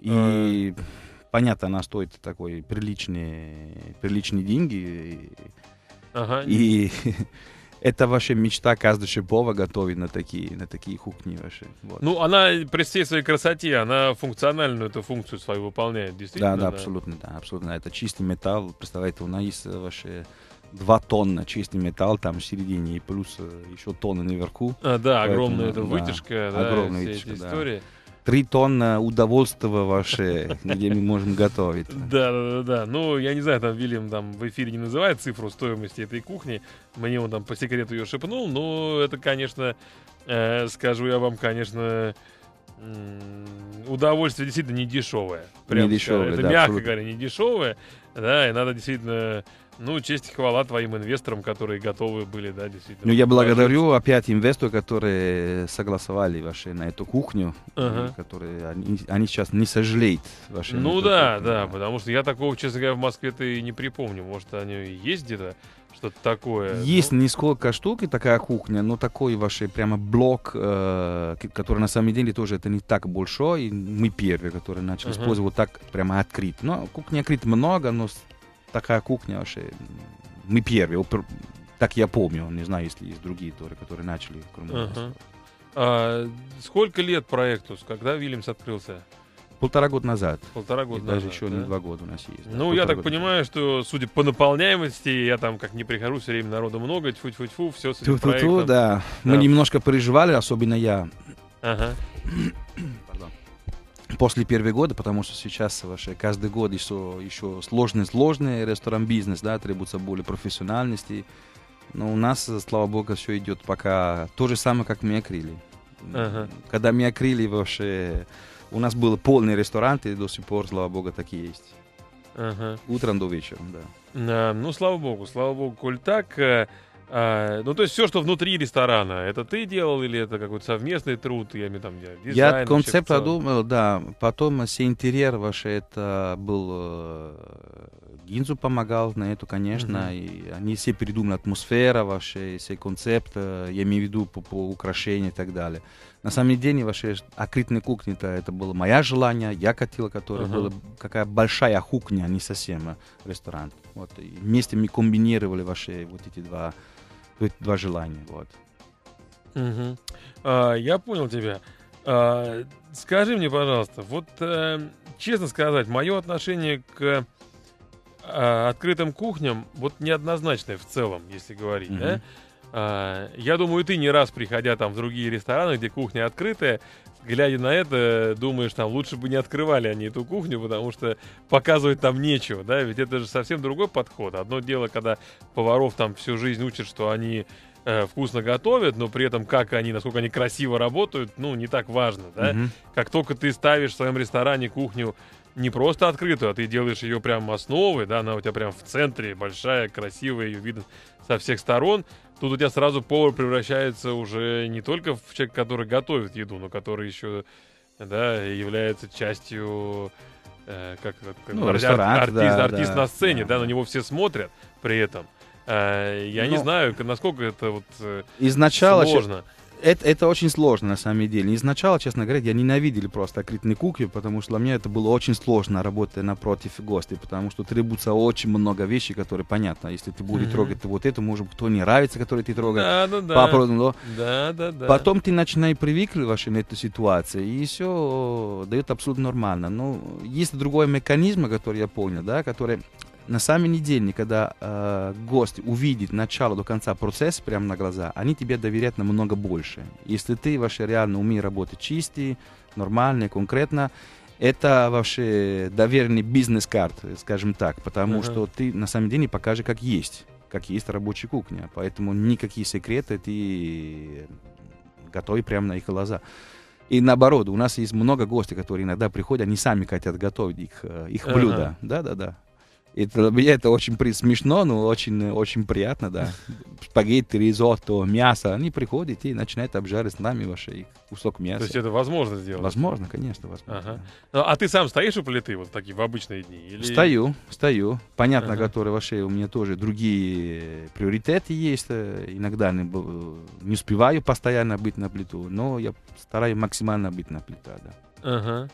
Speaker 2: И понятно, она стоит такой приличные, приличные деньги.
Speaker 1: Ага.
Speaker 2: И это вообще мечта каждого шеф-повара готовить на такие, на такие кухни вообще. Вот.
Speaker 1: Ну, она при всей своей красоте, она функциональную эту функцию свою выполняет, действительно.
Speaker 2: Да, да,
Speaker 1: она-
Speaker 2: абсолютно, да, абсолютно. Это чистый металл, представляете, у нас есть вообще два тонна чистый металл там в середине, и плюс еще тонны наверху.
Speaker 1: А, да,
Speaker 2: Поэтому,
Speaker 1: огромная эта
Speaker 2: да,
Speaker 1: вытяжка, да,
Speaker 2: огромная
Speaker 1: все
Speaker 2: вытяжка,
Speaker 1: эти
Speaker 2: да.
Speaker 1: истории.
Speaker 2: Три тонны удовольствия ваше, где мы можем готовить.
Speaker 1: Да, да, да, да. Ну, я не знаю, там Вильям там в эфире не называет цифру стоимости этой кухни. Мне он там по секрету ее шепнул. Но это, конечно, э, скажу я вам, конечно, м, удовольствие действительно не дешевое.
Speaker 2: Не дешевое,
Speaker 1: Это,
Speaker 2: да,
Speaker 1: мягко
Speaker 2: абсолютно.
Speaker 1: говоря, не дешевое. Да, и надо действительно, ну, честь и хвала твоим инвесторам, которые готовы были, да, действительно.
Speaker 2: Ну, я
Speaker 1: вложиться.
Speaker 2: благодарю опять инвесторов, которые согласовали вообще на эту кухню,
Speaker 1: Ага.
Speaker 2: и которые они, они сейчас не сожалеют вообще. на
Speaker 1: Ну
Speaker 2: эту
Speaker 1: да,
Speaker 2: кухню,
Speaker 1: да, потому что я такого, честно говоря, в Москве-то и не припомню. Может, они и есть где-то, что-то такое.
Speaker 2: Есть
Speaker 1: ну,
Speaker 2: несколько штук и такая кухня, но такой ваш прямо блок, э, к- который на самом деле тоже это не так большой. И мы первые, которые начали
Speaker 1: Ага.
Speaker 2: использовать вот так прямо открыт. Но кухня открыт много, но с- такая кухня вообще мы первые. Опер- Так я помню, не знаю, если есть другие тоже, которые начали, кроме нас.
Speaker 1: Ага. А, сколько лет проекту? Когда Вильямс открылся?
Speaker 2: Полтора года назад.
Speaker 1: Полтора
Speaker 2: И
Speaker 1: года
Speaker 2: даже
Speaker 1: назад,
Speaker 2: еще
Speaker 1: да?
Speaker 2: не два года у нас есть. да,
Speaker 1: Ну, я
Speaker 2: полтора
Speaker 1: так
Speaker 2: года
Speaker 1: понимаю, что, судя по наполняемости, я там как не прихожу, все время народу много, тьфу-тьфу-тьфу, все с этим
Speaker 2: Ту-ту-ту,
Speaker 1: проектом.
Speaker 2: да. Мы
Speaker 1: Да.
Speaker 2: немножко переживали, особенно я,
Speaker 1: Ага.
Speaker 2: Пардон. после первого года, потому что сейчас вообще каждый год еще, еще сложный-сложный ресторан-бизнес, да, требуется более профессиональности. Но у нас, слава богу, все идет пока то же самое, как мы открыли.
Speaker 1: Ага.
Speaker 2: Когда мы открыли вообще, у нас был полный ресторан, и до сих пор, слава богу, так и есть.
Speaker 1: Ага.
Speaker 2: Утром до вечера, да.
Speaker 1: А, ну, слава богу, слава богу, коль так. э, а, ну, то есть все, что внутри ресторана, это ты делал или это какой-то совместный труд? Я имею в виду, там, дизайн,
Speaker 2: Я
Speaker 1: вообще
Speaker 2: концепт
Speaker 1: в целом?
Speaker 2: продумал, да. Потом все интерьер ваш, это был э, Гинзу помогал на это, конечно.
Speaker 1: Мгм.
Speaker 2: И они все придумали атмосфера ваша, все концепты, я имею в виду по, по украшению и так далее. На самом деле, ваша открытая кухня, это, это было мое желание, я хотел, которая
Speaker 1: Ага.
Speaker 2: была какая большая кухня, а не совсем э, ресторан. Вот. И вместе мы комбинировали ваши вот эти два, эти два желания. Вот.
Speaker 1: Мгм. А, я понял тебя. А, скажи мне, пожалуйста, вот э, честно сказать, мое отношение к а, открытым кухням вот неоднозначное в целом, если говорить,
Speaker 2: Мгм.
Speaker 1: да? А, я думаю, ты не раз, приходя там в другие рестораны, где кухня открытая, глядя на это, думаешь, там лучше бы не открывали они эту кухню, потому что показывать там нечего, да? Ведь это же совсем другой подход. Одно дело, когда поваров там всю жизнь учат, что они э, вкусно готовят, но при этом как они, насколько они красиво работают, ну, не так важно, да?
Speaker 2: Мгм.
Speaker 1: Как только ты ставишь в своем ресторане кухню не просто открытую, а ты делаешь ее прям основой, да, она у тебя прям в центре, большая, красивая, ее видно со всех сторон, тут у тебя сразу повар превращается уже не только в человека, который готовит еду, но который еще, да, является частью, э, как, как
Speaker 2: Ну,
Speaker 1: ар-
Speaker 2: ресторан,
Speaker 1: артист,
Speaker 2: да,
Speaker 1: артист
Speaker 2: да,
Speaker 1: на сцене,
Speaker 2: да,
Speaker 1: да, на
Speaker 2: да.
Speaker 1: него все смотрят при этом. Э, я не
Speaker 2: Ну,
Speaker 1: знаю, к- насколько это вот э,
Speaker 2: Изначально, че-
Speaker 1: сложно.
Speaker 2: это, это очень сложно на самом деле. Изначально, честно говоря, я ненавидел просто открытые кухни, потому что для меня это было очень сложно работать напротив гостей, потому что требуется очень много вещей, которые понятно. Если ты будешь
Speaker 1: Мгм.
Speaker 2: трогать вот это, может быть, кто не нравится, который ты трогаешь.
Speaker 1: Да, да, да.
Speaker 2: Попробуй, но
Speaker 1: Да, да, да.
Speaker 2: Потом ты начинаешь привыкнуть вообще на эту ситуацию, и все дает абсолютно нормально. Но есть другой механизм, который я понял, да, который на самом деле, когда э, гость увидит начало до конца процесса прямо на глаза, они тебе доверяют намного больше. Если ты вообще реально умеешь работать чистый, нормально, конкретно, это вообще доверенный бизнес-карт, скажем так, потому
Speaker 1: Ага.
Speaker 2: что ты на самом деле покажешь, как есть, как есть рабочая кухня. Поэтому никакие секреты ты готовишь прямо на их глаза. И наоборот, у нас есть много гостей, которые иногда приходят, они сами хотят готовить их, э, их
Speaker 1: Ага.
Speaker 2: блюда. Да-да-да. Это, для меня это очень при- смешно, но очень, очень приятно, да. Спагетти, ризотто, мясо. Они приходят и начинают обжарить с нами вообще их кусок
Speaker 1: То
Speaker 2: мяса.
Speaker 1: есть это возможно сделать?
Speaker 2: Возможно, конечно, возможно.
Speaker 1: Ага. Ну, а ты сам стоишь у плиты вот такие в обычные дни? Или...
Speaker 2: Стою, стою. Понятно,
Speaker 1: Ага.
Speaker 2: которые вообще у меня тоже другие приоритеты есть. Э, Иногда не, б- не успеваю постоянно быть на плиту, но я стараюсь максимально быть на плита, да.
Speaker 1: Ага.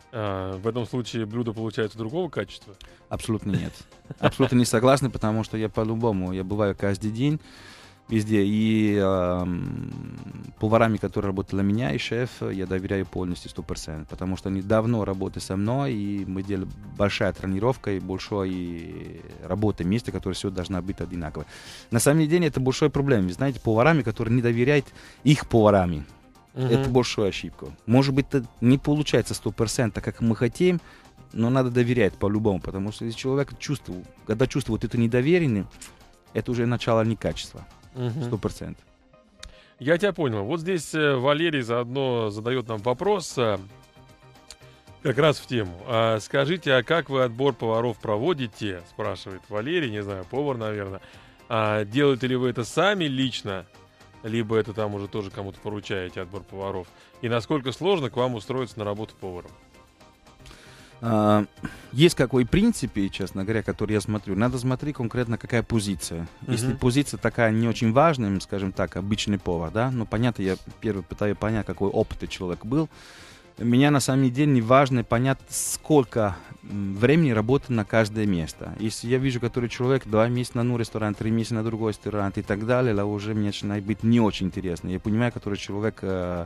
Speaker 1: А, в этом случае блюдо получается другого качества?
Speaker 2: Абсолютно нет. Абсолютно не согласен, потому что я по-любому, я бываю каждый день. Везде. И э, поварами, которые работали у меня, и шеф, я доверяю полностью сто процентов. Потому что они давно работают со мной, и мы делаем большая тренировка и большой работа вместе, которая все должна быть одинаковой. На самом деле это большой проблема. Вы знаете, поварами, которые не доверяют их поварами. Uh-huh. Это большая ошибка. Может быть, это не получается сто процентов, как мы хотим, но надо доверять по-любому. Потому что если человек чувствует, когда чувствует это недоверие, это уже начало некачества. Сто процентов.
Speaker 1: Я тебя понял. Вот здесь Валерий заодно задает нам вопрос, как раз в тему. А скажите, а как вы отбор поваров проводите? Спрашивает Валерий, не знаю, повар, наверное. А делаете ли вы это сами лично, либо это там уже тоже кому-то поручаете, отбор поваров? И насколько сложно к вам устроиться на работу поваром?
Speaker 2: Uh, есть какой принцип, честно говоря, который я смотрю. Надо смотреть конкретно, какая позиция. Uh-huh. Если позиция такая не очень важная, скажем так, обычный повар, да, ну, понятно, я первый пытаюсь понять, какой опыт человек был. Меня на самом деле не важно понять, сколько времени работает на каждое место. Если я вижу, который человек два месяца на одну ресторан, три месяца на другой ресторан и так далее, это уже мне начинает быть не очень интересно. Я понимаю, который человек...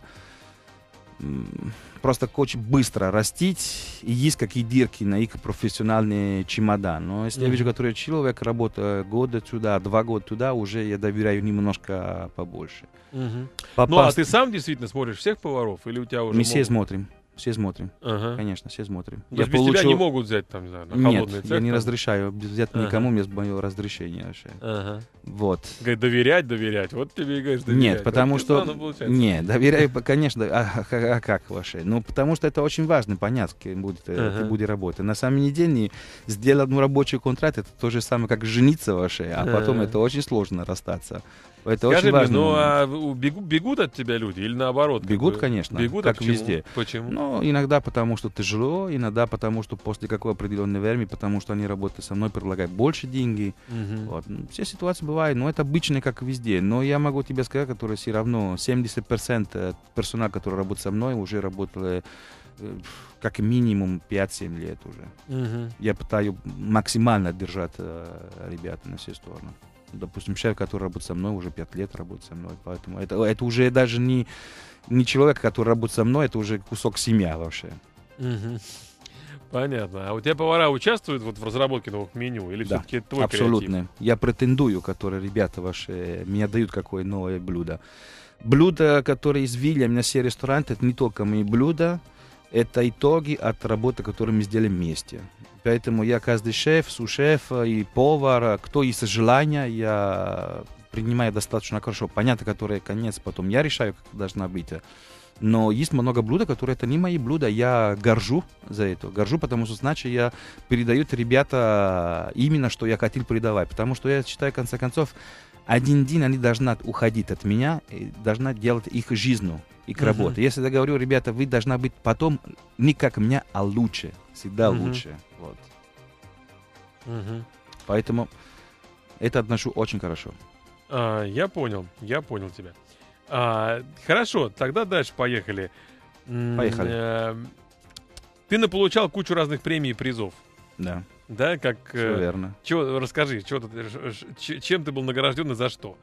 Speaker 2: просто хочет быстро растить, и есть какие дырки на их профессиональный чемодан. Но если mm-hmm. я вижу, который человек работает года туда, два года туда, уже я доверяю немножко побольше.
Speaker 1: Mm-hmm. Попасть... Ну, а ты сам действительно смотришь всех поваров, или у тебя уже
Speaker 2: Мы
Speaker 1: могут...
Speaker 2: все смотрим. Все смотрим.
Speaker 1: Ага.
Speaker 2: Конечно, все смотрим.
Speaker 1: То есть без получу... тебя не могут взять там, не знаю, на холодный
Speaker 2: Нет,
Speaker 1: цех?
Speaker 2: я не
Speaker 1: там?
Speaker 2: разрешаю взять ага. никому без моего разрешения вообще.
Speaker 1: Ага.
Speaker 2: Вот.
Speaker 1: Говорит, доверять, доверять. Вот тебе и говоришь, доверять.
Speaker 2: Нет, потому
Speaker 1: вот
Speaker 2: что... Нет, доверяю, конечно. А, а, а как вообще? Ну, потому что это очень важно понять, кем будет, ага. ты будешь работать. На самом деле, сделать ну, рабочий контракт, это то же самое, как жениться вообще, а потом ага. это очень сложно расстаться. Это
Speaker 1: Скажи
Speaker 2: очень
Speaker 1: мне,
Speaker 2: важно.
Speaker 1: ну а бегут, бегут от тебя люди или наоборот?
Speaker 2: Бегут,
Speaker 1: как бы,
Speaker 2: конечно.
Speaker 1: Бегут,
Speaker 2: как
Speaker 1: а почему?
Speaker 2: везде.
Speaker 1: Почему?
Speaker 2: Ну, иногда потому, что тяжело, иногда потому, что после какого определенного времени, потому что они работают со мной, предлагают больше денег.
Speaker 1: Угу.
Speaker 2: Вот. Все ситуации бывают, но это обычно, как везде. Но я могу тебе сказать, который все равно семьдесят процентов персонала, который работает со мной, уже работали как минимум пять-семь лет уже.
Speaker 1: Угу.
Speaker 2: Я пытаюсь максимально держать э, ребят на все стороны. Допустим, шеф, который работает со мной, уже пять лет работает со мной. Поэтому это, это уже даже не, не человек, который работает со мной, это уже кусок семьи вообще.
Speaker 1: Угу. Понятно. А у тебя повара участвуют вот в разработке новых меню? Или
Speaker 2: да,
Speaker 1: все-таки это твой
Speaker 2: абсолютно.
Speaker 1: Креатив?
Speaker 2: Я претендую, которые ребята ваши мне дают какое новое блюдо. Блюда, которые из Вильям на все рестораны, это не только мои блюда, это итоги от работы, которую мы сделали вместе. Поэтому я каждый шеф, су-шеф и повар, кто есть желание, я принимаю достаточно хорошо. Понятно, который конец потом я решаю, как должна быть. Но есть много блюд, которые это не мои блюда. Я горжу за это. Горжу, потому что значит я передаю ребята именно, что я хотел передавать. Потому что я считаю, в конце концов, один день они должны уходить от меня и должны делать их жизнью, их uh-huh. работу. Если я говорю, ребята, вы должны быть потом не как меня, а лучше. Всегда uh-huh. лучше. Вот.
Speaker 1: Uh-huh.
Speaker 2: Поэтому это отношу очень хорошо.
Speaker 1: А, я понял, я понял тебя. А, хорошо, тогда дальше поехали.
Speaker 2: Поехали.
Speaker 1: Э, ты наполучал кучу разных премий и призов.
Speaker 2: Да.
Speaker 1: Да, как...
Speaker 2: Все верно.
Speaker 1: Чё, расскажи, чё ты, чем ты был награжден и за что?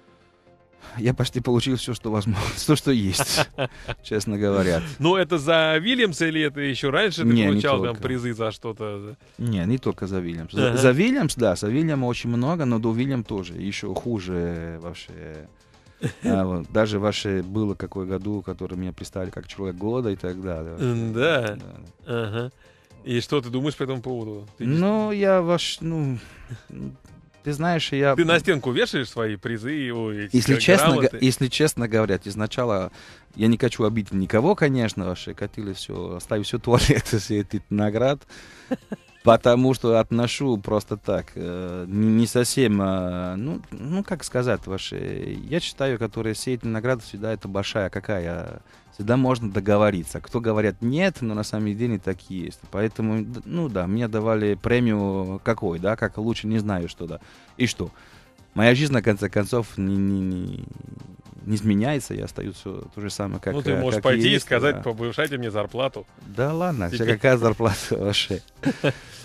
Speaker 2: Я почти получил все, что возможно, то, что есть, честно говоря.
Speaker 1: Ну, это за Вильямса или это еще раньше ты
Speaker 2: не,
Speaker 1: получал
Speaker 2: не
Speaker 1: там призы за что-то?
Speaker 2: Не, не только за Вильямс.
Speaker 1: Ага.
Speaker 2: За, за Вильямс, да, за Вильяма очень много, но до Вильям тоже. Еще хуже вообще. А, вот, даже ваше было какой году, который меня представили как человек года и так далее.
Speaker 1: Да.
Speaker 2: да.
Speaker 1: Ага. И что ты думаешь по этому поводу? Ты
Speaker 2: ну, я ваш, ну, ты знаешь, я...
Speaker 1: Ты на стенку вешаешь свои призы? Ой, эти
Speaker 2: если, честно,
Speaker 1: грамоты?
Speaker 2: если честно говоря, изначально я не хочу обидеть никого, конечно, вообще, хотели все, оставить все туалеты, все эти наград, потому что отношу просто так, э, не, не совсем, э, ну, ну, как сказать, вообще, я считаю, которые все эти награды всегда это большая какая... Всегда можно договориться. Кто говорят нет, но на самом деле такие есть. Поэтому, ну да, мне давали премию какой, да, как лучше, не знаю что, да. И что? Моя жизнь, на конце концов, не, не, не, не изменяется, я остаюсь все то же самое, как
Speaker 1: Ну, ты можешь
Speaker 2: как
Speaker 1: пойти
Speaker 2: есть,
Speaker 1: и сказать,
Speaker 2: да.
Speaker 1: повышайте мне зарплату.
Speaker 2: Да ладно,
Speaker 1: Тебе...
Speaker 2: какая зарплата вообще?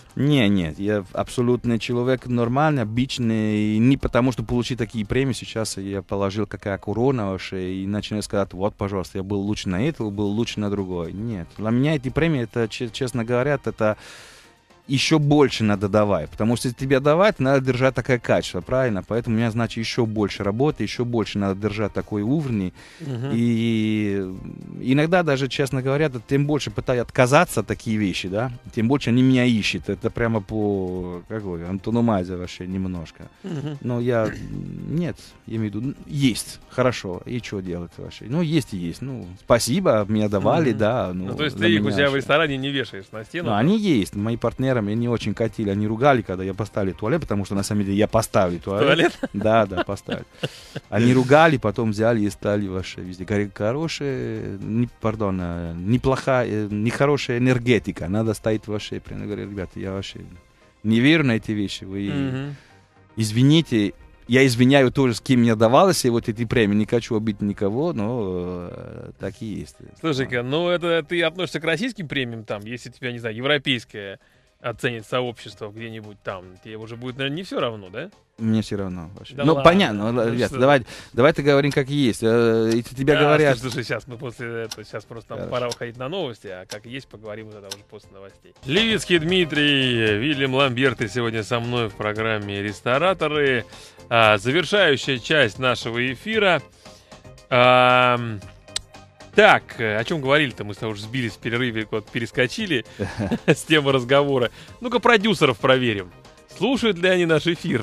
Speaker 2: Не, нет, я абсолютно человек нормальный, обычный, и не потому, что получить такие премии, сейчас я положил какая корона вообще, и начинаю сказать, вот, пожалуйста, я был лучше на это, был лучше на другой. Нет, для меня эти премии, это, честно говоря, это еще больше надо давать, потому что если тебе давать, надо держать такое качество, правильно? Поэтому у меня, значит, еще больше работы, еще больше надо держать такой уровень. Uh-huh. И иногда даже, честно говоря, тем больше пытаюсь отказаться от таких вещей, да, тем больше они меня ищут. Это прямо по, какой, антономазе вообще немножко. Uh-huh. Но я, нет, я имею в виду, есть, хорошо, и что делать вообще? Ну, есть и есть, ну, спасибо, меня давали, uh-huh. да. Ну,
Speaker 1: ну, то есть ты их у себя в ресторане не вешаешь на стену?
Speaker 2: Ну, они есть, мои партнеры меня не очень катили, они ругали, когда я поставил туалет, потому что на самом деле я поставил туалет.
Speaker 1: Туалет?
Speaker 2: Да, да, поставил. Они ругали, потом взяли и стали вообще везде. Говорят, хорошая, не, пардон, неплохая, нехорошая энергетика, надо ставить вообще. Прямо говорю, ребята, я вообще не верю на эти вещи, вы mm-hmm. извините, я извиняю тоже, с кем мне давалось, и вот эти премии, не хочу обидеть никого, но э, такие есть.
Speaker 1: Слушай-ка, ну это ты относишься к российским премиям там, если тебя, не знаю, европейская оценит сообщество где-нибудь там, тебе уже будет, наверное, не все равно, да?
Speaker 2: Мне все равно. Вообще.
Speaker 1: Да
Speaker 2: ну,
Speaker 1: ладно.
Speaker 2: понятно, ну, ребята, давай, давайте говорим как есть. Если тебе
Speaker 1: а,
Speaker 2: говорят...
Speaker 1: Слушай, слушай, сейчас мы после этого, сейчас просто нам пора уходить на новости, а как есть, поговорим тогда уже после новостей. Левицкий Дмитрий, Вильям Ламберты сегодня со мной в программе «Рестораторы». А, завершающая часть нашего эфира. А, Так, о чем говорили-то? Мы с тобой уже сбились в перерыве, вот перескочили с темы разговора. Ну-ка, продюсеров проверим. Слушают ли они наш эфир?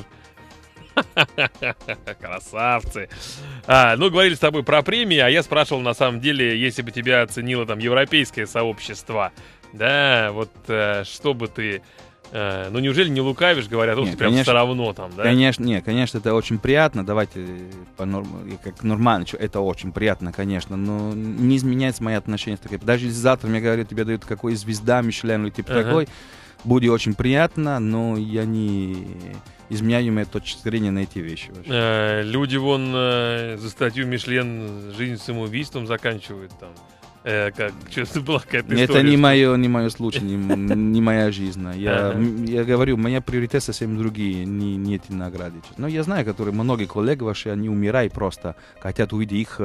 Speaker 1: Красавцы. А, ну, говорили с тобой про премии, а я спрашивал, на самом деле, если бы тебя оценило там европейское сообщество, да, вот э, что бы ты... Uh, ну, неужели не лукавишь, говоря, что прям все равно там, да?
Speaker 2: Конечно, нет, конечно, это очень приятно, давайте по норм, как нормально, это очень приятно, конечно, но не изменяется мои отношения с такой. Даже если завтра мне говорят, тебе дают какой звезда, Мишлен или типа uh-huh. такой, будет очень приятно, но я не изменяю мою точку зрения на эти вещи.
Speaker 1: Uh, люди вон uh, за статью Мишлен жизнь самоубийством заканчивают там. Э, как, что-то была какая-то история.
Speaker 2: Это не мое, не мое случай, не, не моя жизнь. Я, ага. я говорю, у меня приоритеты совсем другие, не, не эти награды. Но я знаю, которые многие коллеги ваши, они умирают просто, хотят увидеть их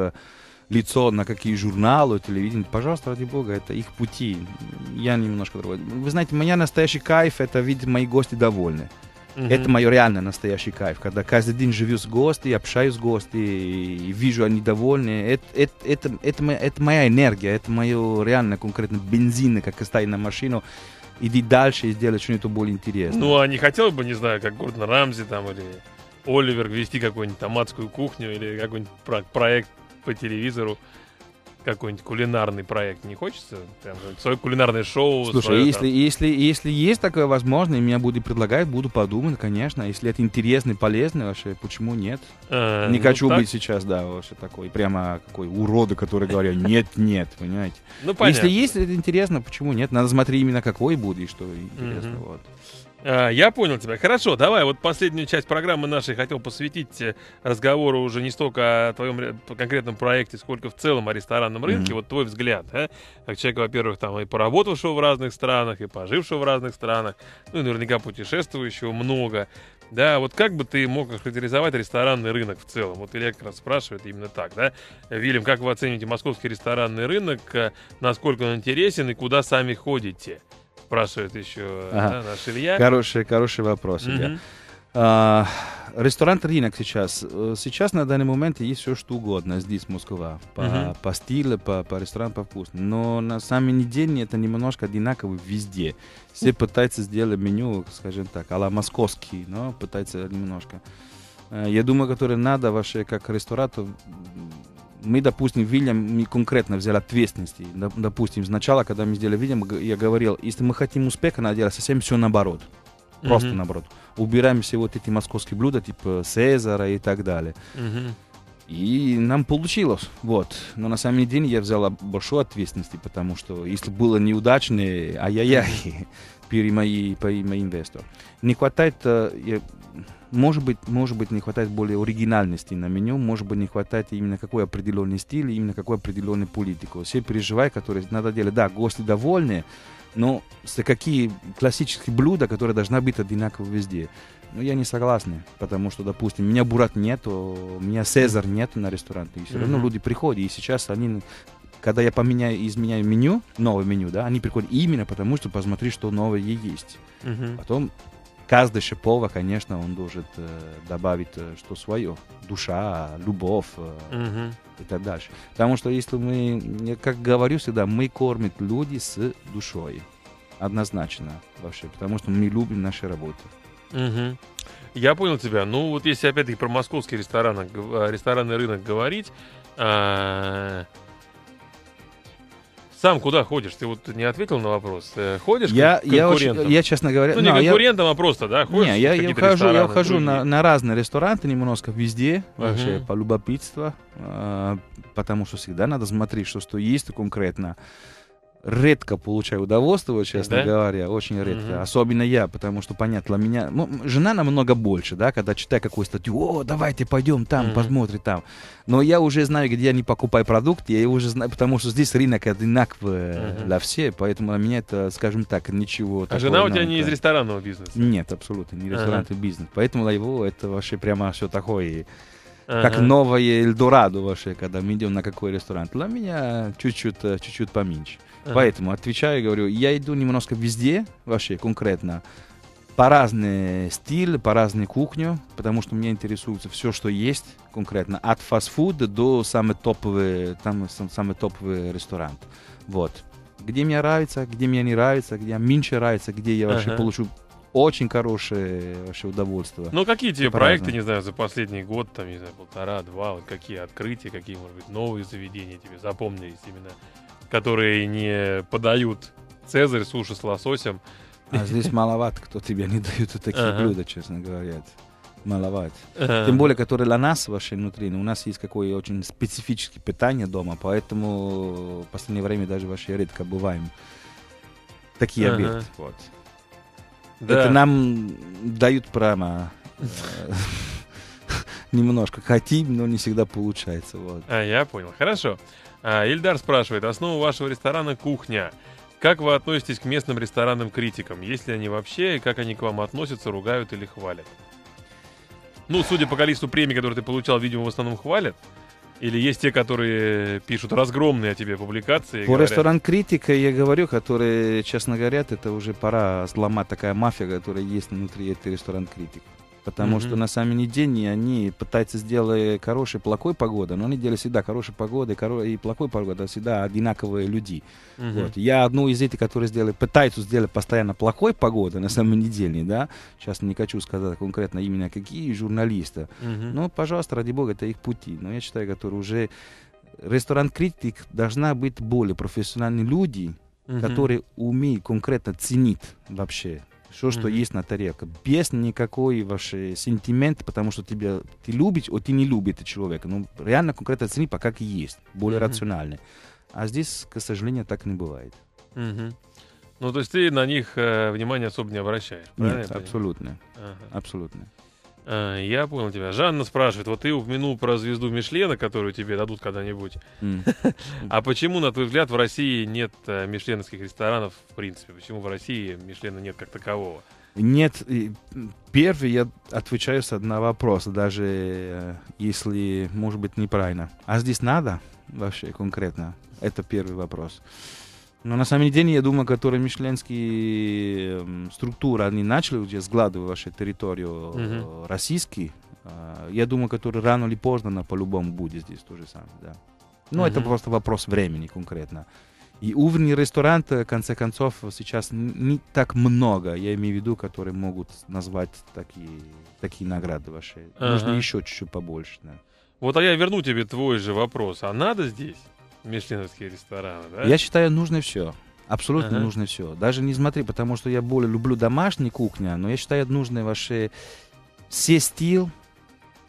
Speaker 2: лицо на какие журналы, телевидение. Пожалуйста, ради бога, это их пути. Я немножко другой. Вы знаете, у меня настоящий кайф, это видеть мои гости довольны. Uh-huh. Это мой реально настоящий кайф, когда каждый день живу с гостями, общаюсь с гостями, и вижу, они довольны. Это, это, это, это, моя, это моя энергия, это мое реально конкретно бензин, как ставить на машину, иди дальше и сделать что-нибудь более интересное.
Speaker 1: Ну, а не хотел бы, не знаю, как Гордон Рамзи там, или Оливер вести какую-нибудь там адскую кухню, или какой-нибудь про- проект по телевизору? Какой-нибудь кулинарный проект не хочется? Прям свое кулинарное шоу.
Speaker 2: Слушай,
Speaker 1: свое,
Speaker 2: если, если, если есть такое возможно, и меня будут предлагать, буду подумать, конечно. Если это интересно и полезно, вообще, почему нет? А, не ну хочу так? быть сейчас, да, вообще такой, прямо какой уроды, которые говорят, нет, нет, понимаете?
Speaker 1: Ну, понятно.
Speaker 2: Если есть, это интересно, почему нет? Надо смотреть именно какой будет и что интересно, mm-hmm. вот.
Speaker 1: А, я понял тебя. Хорошо, давай, вот последнюю часть программы нашей хотел посвятить разговору уже не столько о твоем конкретном проекте, сколько в целом о ресторанном рынке. Mm-hmm. Вот твой взгляд, а? Как человека, во-первых, там и поработавшего в разных странах, и пожившего в разных странах, ну и наверняка путешествующего много. Да, вот как бы ты мог охарактеризовать ресторанный рынок в целом? Вот Илья как раз спрашивает именно так, да? Вильям, как вы оцените московский ресторанный рынок, насколько он интересен и куда сами ходите? Спрашивает еще ага. да, наш Илья.
Speaker 2: Хороший, хороший вопрос, Илья. Mm-hmm. А, ресторанный рынок сейчас. Сейчас на данный момент есть все что угодно здесь, Москва. По, mm-hmm. по стилю, по, по ресторану, по вкусу. Но на самом деле это немножко одинаково везде. Все mm-hmm. пытаются сделать меню, скажем так, а-ла московский, но пытаются немножко. Я думаю, который надо вообще как ресторатор. Мы, допустим, Вильям не конкретно взяли ответственности. Допустим, сначала, когда мы сделали Вильям, я говорил, если мы хотим успеха, надо делать совсем все наоборот. Просто mm-hmm. наоборот. Убираем все вот эти московские блюда, типа Цезаря и так далее. Mm-hmm. И нам получилось. Вот. Но на самом деле я взял большую ответственность, потому что если было неудачно, ай-яй-яй, перед моим инвестором. Не хватает... Я, может быть, может быть, не хватает более оригинальности на меню, может быть, не хватает именно какой определенный стиль, именно какой определенный политику. Все переживают, которые надо делать. Да, гости довольны, но с какие классические блюда, которые должны быть одинаковы везде. Ну, я не согласен, потому что, допустим, у меня бурат нету, у меня цезарь нету на ресторане, и все mm-hmm. равно люди приходят, и сейчас они, когда я поменяю, изменяю меню, новое меню, да, они приходят именно потому, что посмотри, что новое есть. Mm-hmm. Потом каждый шеф-повар, конечно, он должен э, добавить э, что свое, душа, любовь э, mm-hmm. и так дальше. Потому что если мы, я как говорю всегда, мы кормим люди с душой, однозначно вообще, потому что мы любим наши работы.
Speaker 1: Угу. Я понял тебя. Ну, вот если опять-таки про московский ресторан, ресторанный рынок говорить, а... сам куда ходишь? Ты вот не ответил на вопрос. Ходишь
Speaker 2: я,
Speaker 1: к конкурентам?
Speaker 2: Я, я, честно говоря...
Speaker 1: Ну, не конкурентам, я... а просто, да? Ходишь
Speaker 2: не, я, я хожу, я хожу на, на разные рестораны, немножко везде, uh-huh. вообще, по любопытству, э, потому что всегда надо смотреть, что, что есть конкретно. Редко получаю удовольствие, честно да? говоря, очень редко. Mm-hmm. Особенно я, потому что, понятно, для меня... Ну, жена намного больше, да, когда читаю какую статью, о, давайте пойдем там, mm-hmm. посмотрим там. Но я уже знаю, где я не покупаю продукты, я уже знаю, потому что здесь рынок одинаковый mm-hmm. для всех, поэтому для меня это, скажем так, ничего...
Speaker 1: А жена у тебя не из ресторанного бизнеса?
Speaker 2: Нет, абсолютно, не ресторанный uh-huh. бизнес. Поэтому для его это вообще прямо все такое...
Speaker 1: Uh-huh.
Speaker 2: Как новое Эльдорадо вообще, когда мы идем на какой ресторан. Для меня чуть-чуть, чуть-чуть поменьше. Uh-huh. Поэтому отвечаю и говорю, я иду немножко везде, вообще конкретно, по разные стили, по разной кухне, потому что меня интересует все, что есть конкретно, от фастфуда до самый топовый, там самый топовый ресторан. Вот. Где мне нравится, где мне не нравится, где мне меньше нравится, где я вообще uh-huh. получу очень хорошее вообще удовольствие.
Speaker 1: Ну, какие тебе проекты, не знаю, за последний год, там, не знаю, полтора-два, вот какие открытия, какие, может быть, новые заведения тебе запомнились именно, которые не подают цезарь, суши с лососем?
Speaker 2: А здесь маловато, кто тебе не дает такие ага. блюда, честно говоря. Маловато.
Speaker 1: Ага.
Speaker 2: Тем более, которые для нас вообще внутри. У нас есть какое очень специфическое питание дома, поэтому в последнее время даже вообще редко бываем такие ага. обеды. Вот. Да. Это нам дают право немножко хотим, но не всегда получается. Вот.
Speaker 1: А, я понял. Хорошо. А, Ильдар спрашивает, основа вашего ресторана кухня. Как вы относитесь к местным ресторанным критикам? Есть ли они вообще, и как они к вам относятся, ругают или хвалят? Ну, судя по количеству премий, которые ты получал, видимо, в основном хвалят. Или есть те, которые пишут разгромные о тебе публикации?
Speaker 2: По ресторан критика я говорю, которые, честно говоря, это уже пора сломать такая мафия, которая есть внутри этой ресторан критик. Потому mm-hmm. что на самом деле они пытаются сделать хорошей, плохой погодой, но они делают всегда хорошей погодой и плохой погодой, всегда одинаковые люди. Mm-hmm. Вот. Я одну из этих, которые сделали, пытаются сделать постоянно плохой погодой, на самом деле, да, сейчас не хочу сказать конкретно именно какие журналисты, mm-hmm. но, пожалуйста, ради бога, это их пути. Но я считаю, которые уже ресторан-критик должна быть более профессиональные люди, mm-hmm. которые умеют конкретно ценить вообще все, что mm-hmm. есть на тарелке, без никакой вашей сентимента, потому что тебя, ты любишь, а ты не любишь этого человека. Ну, реально конкретно цени пока как есть, более mm-hmm. рационально. А здесь, к сожалению, так не бывает.
Speaker 1: Mm-hmm. Ну, то есть ты на них э, внимание особо не обращаешь, правильно?
Speaker 2: Нет, абсолютно. Ага. Абсолютно.
Speaker 1: А, я понял тебя. Жанна спрашивает, вот ты упомянул про звезду Мишлена, которую тебе дадут когда-нибудь. Mm. А почему, на твой взгляд, в России нет э, мишленовских ресторанов в принципе? Почему в России Мишлена нет как такового?
Speaker 2: Нет, первый я отвечаю на вопрос, даже э, если, может быть, неправильно. А здесь надо вообще конкретно? Это первый вопрос. Но на самом деле, я думаю, которые мишленские э, структуры, они начали уже складывать вашу территорию mm-hmm. российские, э, я думаю, которые рано или поздно, но по-любому будет здесь то же самое, да. Но mm-hmm. это просто вопрос времени конкретно. И уровень ресторана, в конце концов, сейчас не так много, я имею в виду, которые могут назвать такие, такие награды ваши. Uh-huh. Нужно еще чуть-чуть побольше, да.
Speaker 1: Вот, а я верну тебе твой же вопрос. А надо здесь мишленовские рестораны, да?
Speaker 2: Я считаю, нужно все. Абсолютно uh-huh. нужно все. Даже не смотри, потому что я более люблю домашнюю кухню, но я считаю, нужны ваши все стиль,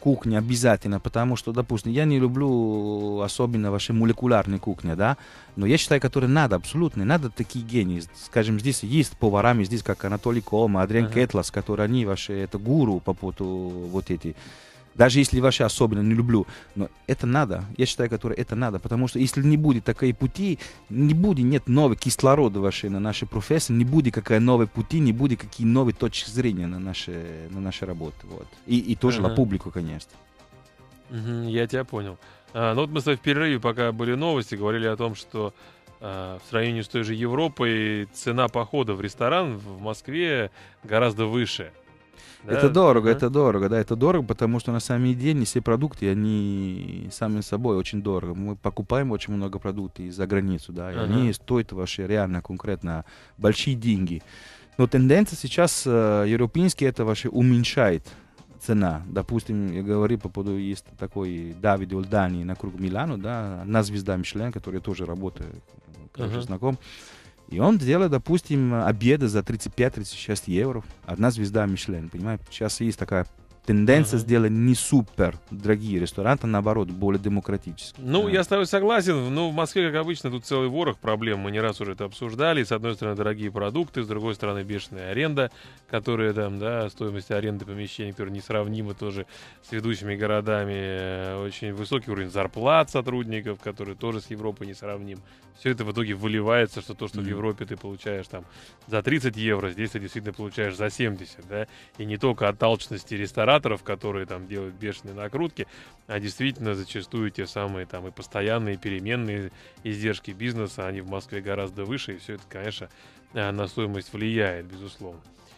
Speaker 2: кухня обязательно, потому что, допустим, я не люблю особенно ваши молекулярные кухни, да, но я считаю, которые надо, абсолютно, надо такие гении. Скажем, здесь есть поварами, здесь как Анатолий Кома, Адриан uh-huh. Кетлас, которые они ваши, это гуру по поводу вот эти. Даже если вообще особенно не люблю, но это надо, я считаю, которые это надо, потому что если не будет такие пути, не будет, нет нового кислорода вообще на нашей профессии, не будет какая новые пути, не будет какие новые точки зрения на наши, на наши работы, вот. И, и тоже uh-huh. на публику, конечно.
Speaker 1: Uh-huh, я тебя понял. А, ну вот мы с тобой в перерыве, пока были новости, говорили о том, что а, в сравнении с той же Европой цена похода в ресторан в Москве гораздо выше. Да?
Speaker 2: Это дорого,
Speaker 1: uh-huh.
Speaker 2: это дорого, да, это дорого, потому что на самом деле все продукты, они сами собой очень дорого. Мы покупаем очень много продуктов из-за границу, да, и uh-huh. они стоят вообще реально, конкретно, большие деньги. Но тенденция сейчас э, европейская, это вообще уменьшает цена. Допустим, я говорю по поводу, есть такой Давид Олдани на круг Милану, да, одна звезда Мишлен, который тоже работает, конечно, uh-huh. знаком. И он делает, допустим, обеды за тридцать пять - тридцать шесть евро. Одна звезда Мишлен, понимаете? Сейчас есть такая тенденция uh-huh. сделать не супер дорогие рестораны, а наоборот, более демократические.
Speaker 1: Ну,
Speaker 2: да.
Speaker 1: я с тобой согласен. Ну, в Москве, как обычно, тут целый ворох проблем. Мы не раз уже это обсуждали. С одной стороны, дорогие продукты, с другой стороны, бешеная аренда, которая там, да, стоимость аренды помещений, которая несравнима тоже с ведущими городами. Очень высокий уровень зарплат сотрудников, который тоже с Европой несравним. Все это в итоге выливается, что то, что mm-hmm. в Европе ты получаешь там за тридцать евро, здесь ты действительно получаешь за семьдесят, да. И не только от алчности рестораторов, которые там делают бешеные накрутки, а действительно зачастую те самые там и постоянные переменные издержки бизнеса, они в Москве гораздо выше, и все это, конечно, на стоимость влияет, безусловно.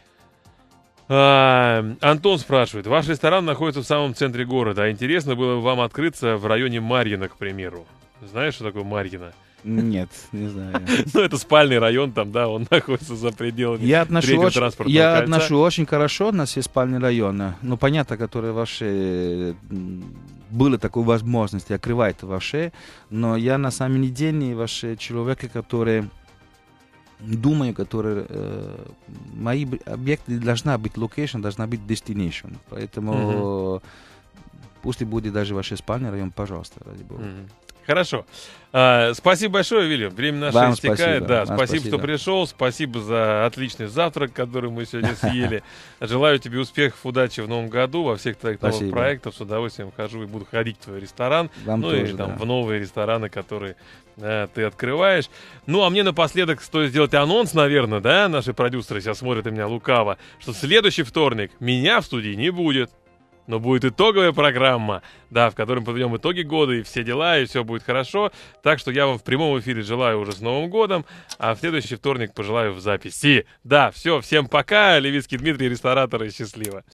Speaker 1: А, Антон спрашивает: ваш ресторан находится в самом центре города, а интересно было бы вам открыться в районе Марьино, к примеру. Знаешь, что такое Марьино?
Speaker 2: Нет, не знаю.
Speaker 1: Ну, это спальный район, там, да, он находится за пределами
Speaker 2: я отношу
Speaker 1: третьего
Speaker 2: очень,
Speaker 1: транспортного
Speaker 2: я
Speaker 1: кольца.
Speaker 2: отношу очень хорошо на все спальные районы. Ну, понятно, которые ваши... Были такой возможности открывать ваши, но я на самом деле ваши человеки, которые... Думаю, которые... Э, мои объекты должна быть location, должна быть destination. Поэтому mm-hmm. пусть и будет даже ваш спальный район, пожалуйста, ради бога.
Speaker 1: Mm-hmm. Хорошо. А, спасибо большое, Вильям. Время наше
Speaker 2: Вам
Speaker 1: истекает.
Speaker 2: Спасибо.
Speaker 1: Да,
Speaker 2: Вам
Speaker 1: спасибо,
Speaker 2: спасибо,
Speaker 1: что пришел. Спасибо за отличный завтрак, который мы сегодня съели. Желаю тебе успехов, удачи в новом году, во всех твоих новых
Speaker 2: спасибо.
Speaker 1: проектах. С удовольствием хожу и буду ходить в твой ресторан.
Speaker 2: Вам
Speaker 1: ну
Speaker 2: тоже,
Speaker 1: и там
Speaker 2: да.
Speaker 1: в новые рестораны, которые да, ты открываешь. Ну, а мне напоследок стоит сделать анонс, наверное, да, наши продюсеры сейчас смотрят на меня лукаво, что в следующий вторник меня в студии не будет. Но будет итоговая программа, да, в которой мы подведем итоги года и все дела, и все будет хорошо. Так что я вам в прямом эфире желаю уже с Новым годом, а в следующий вторник пожелаю в записи. Да, все, всем пока. Левицкий Дмитрий, ресторатор, и счастливо.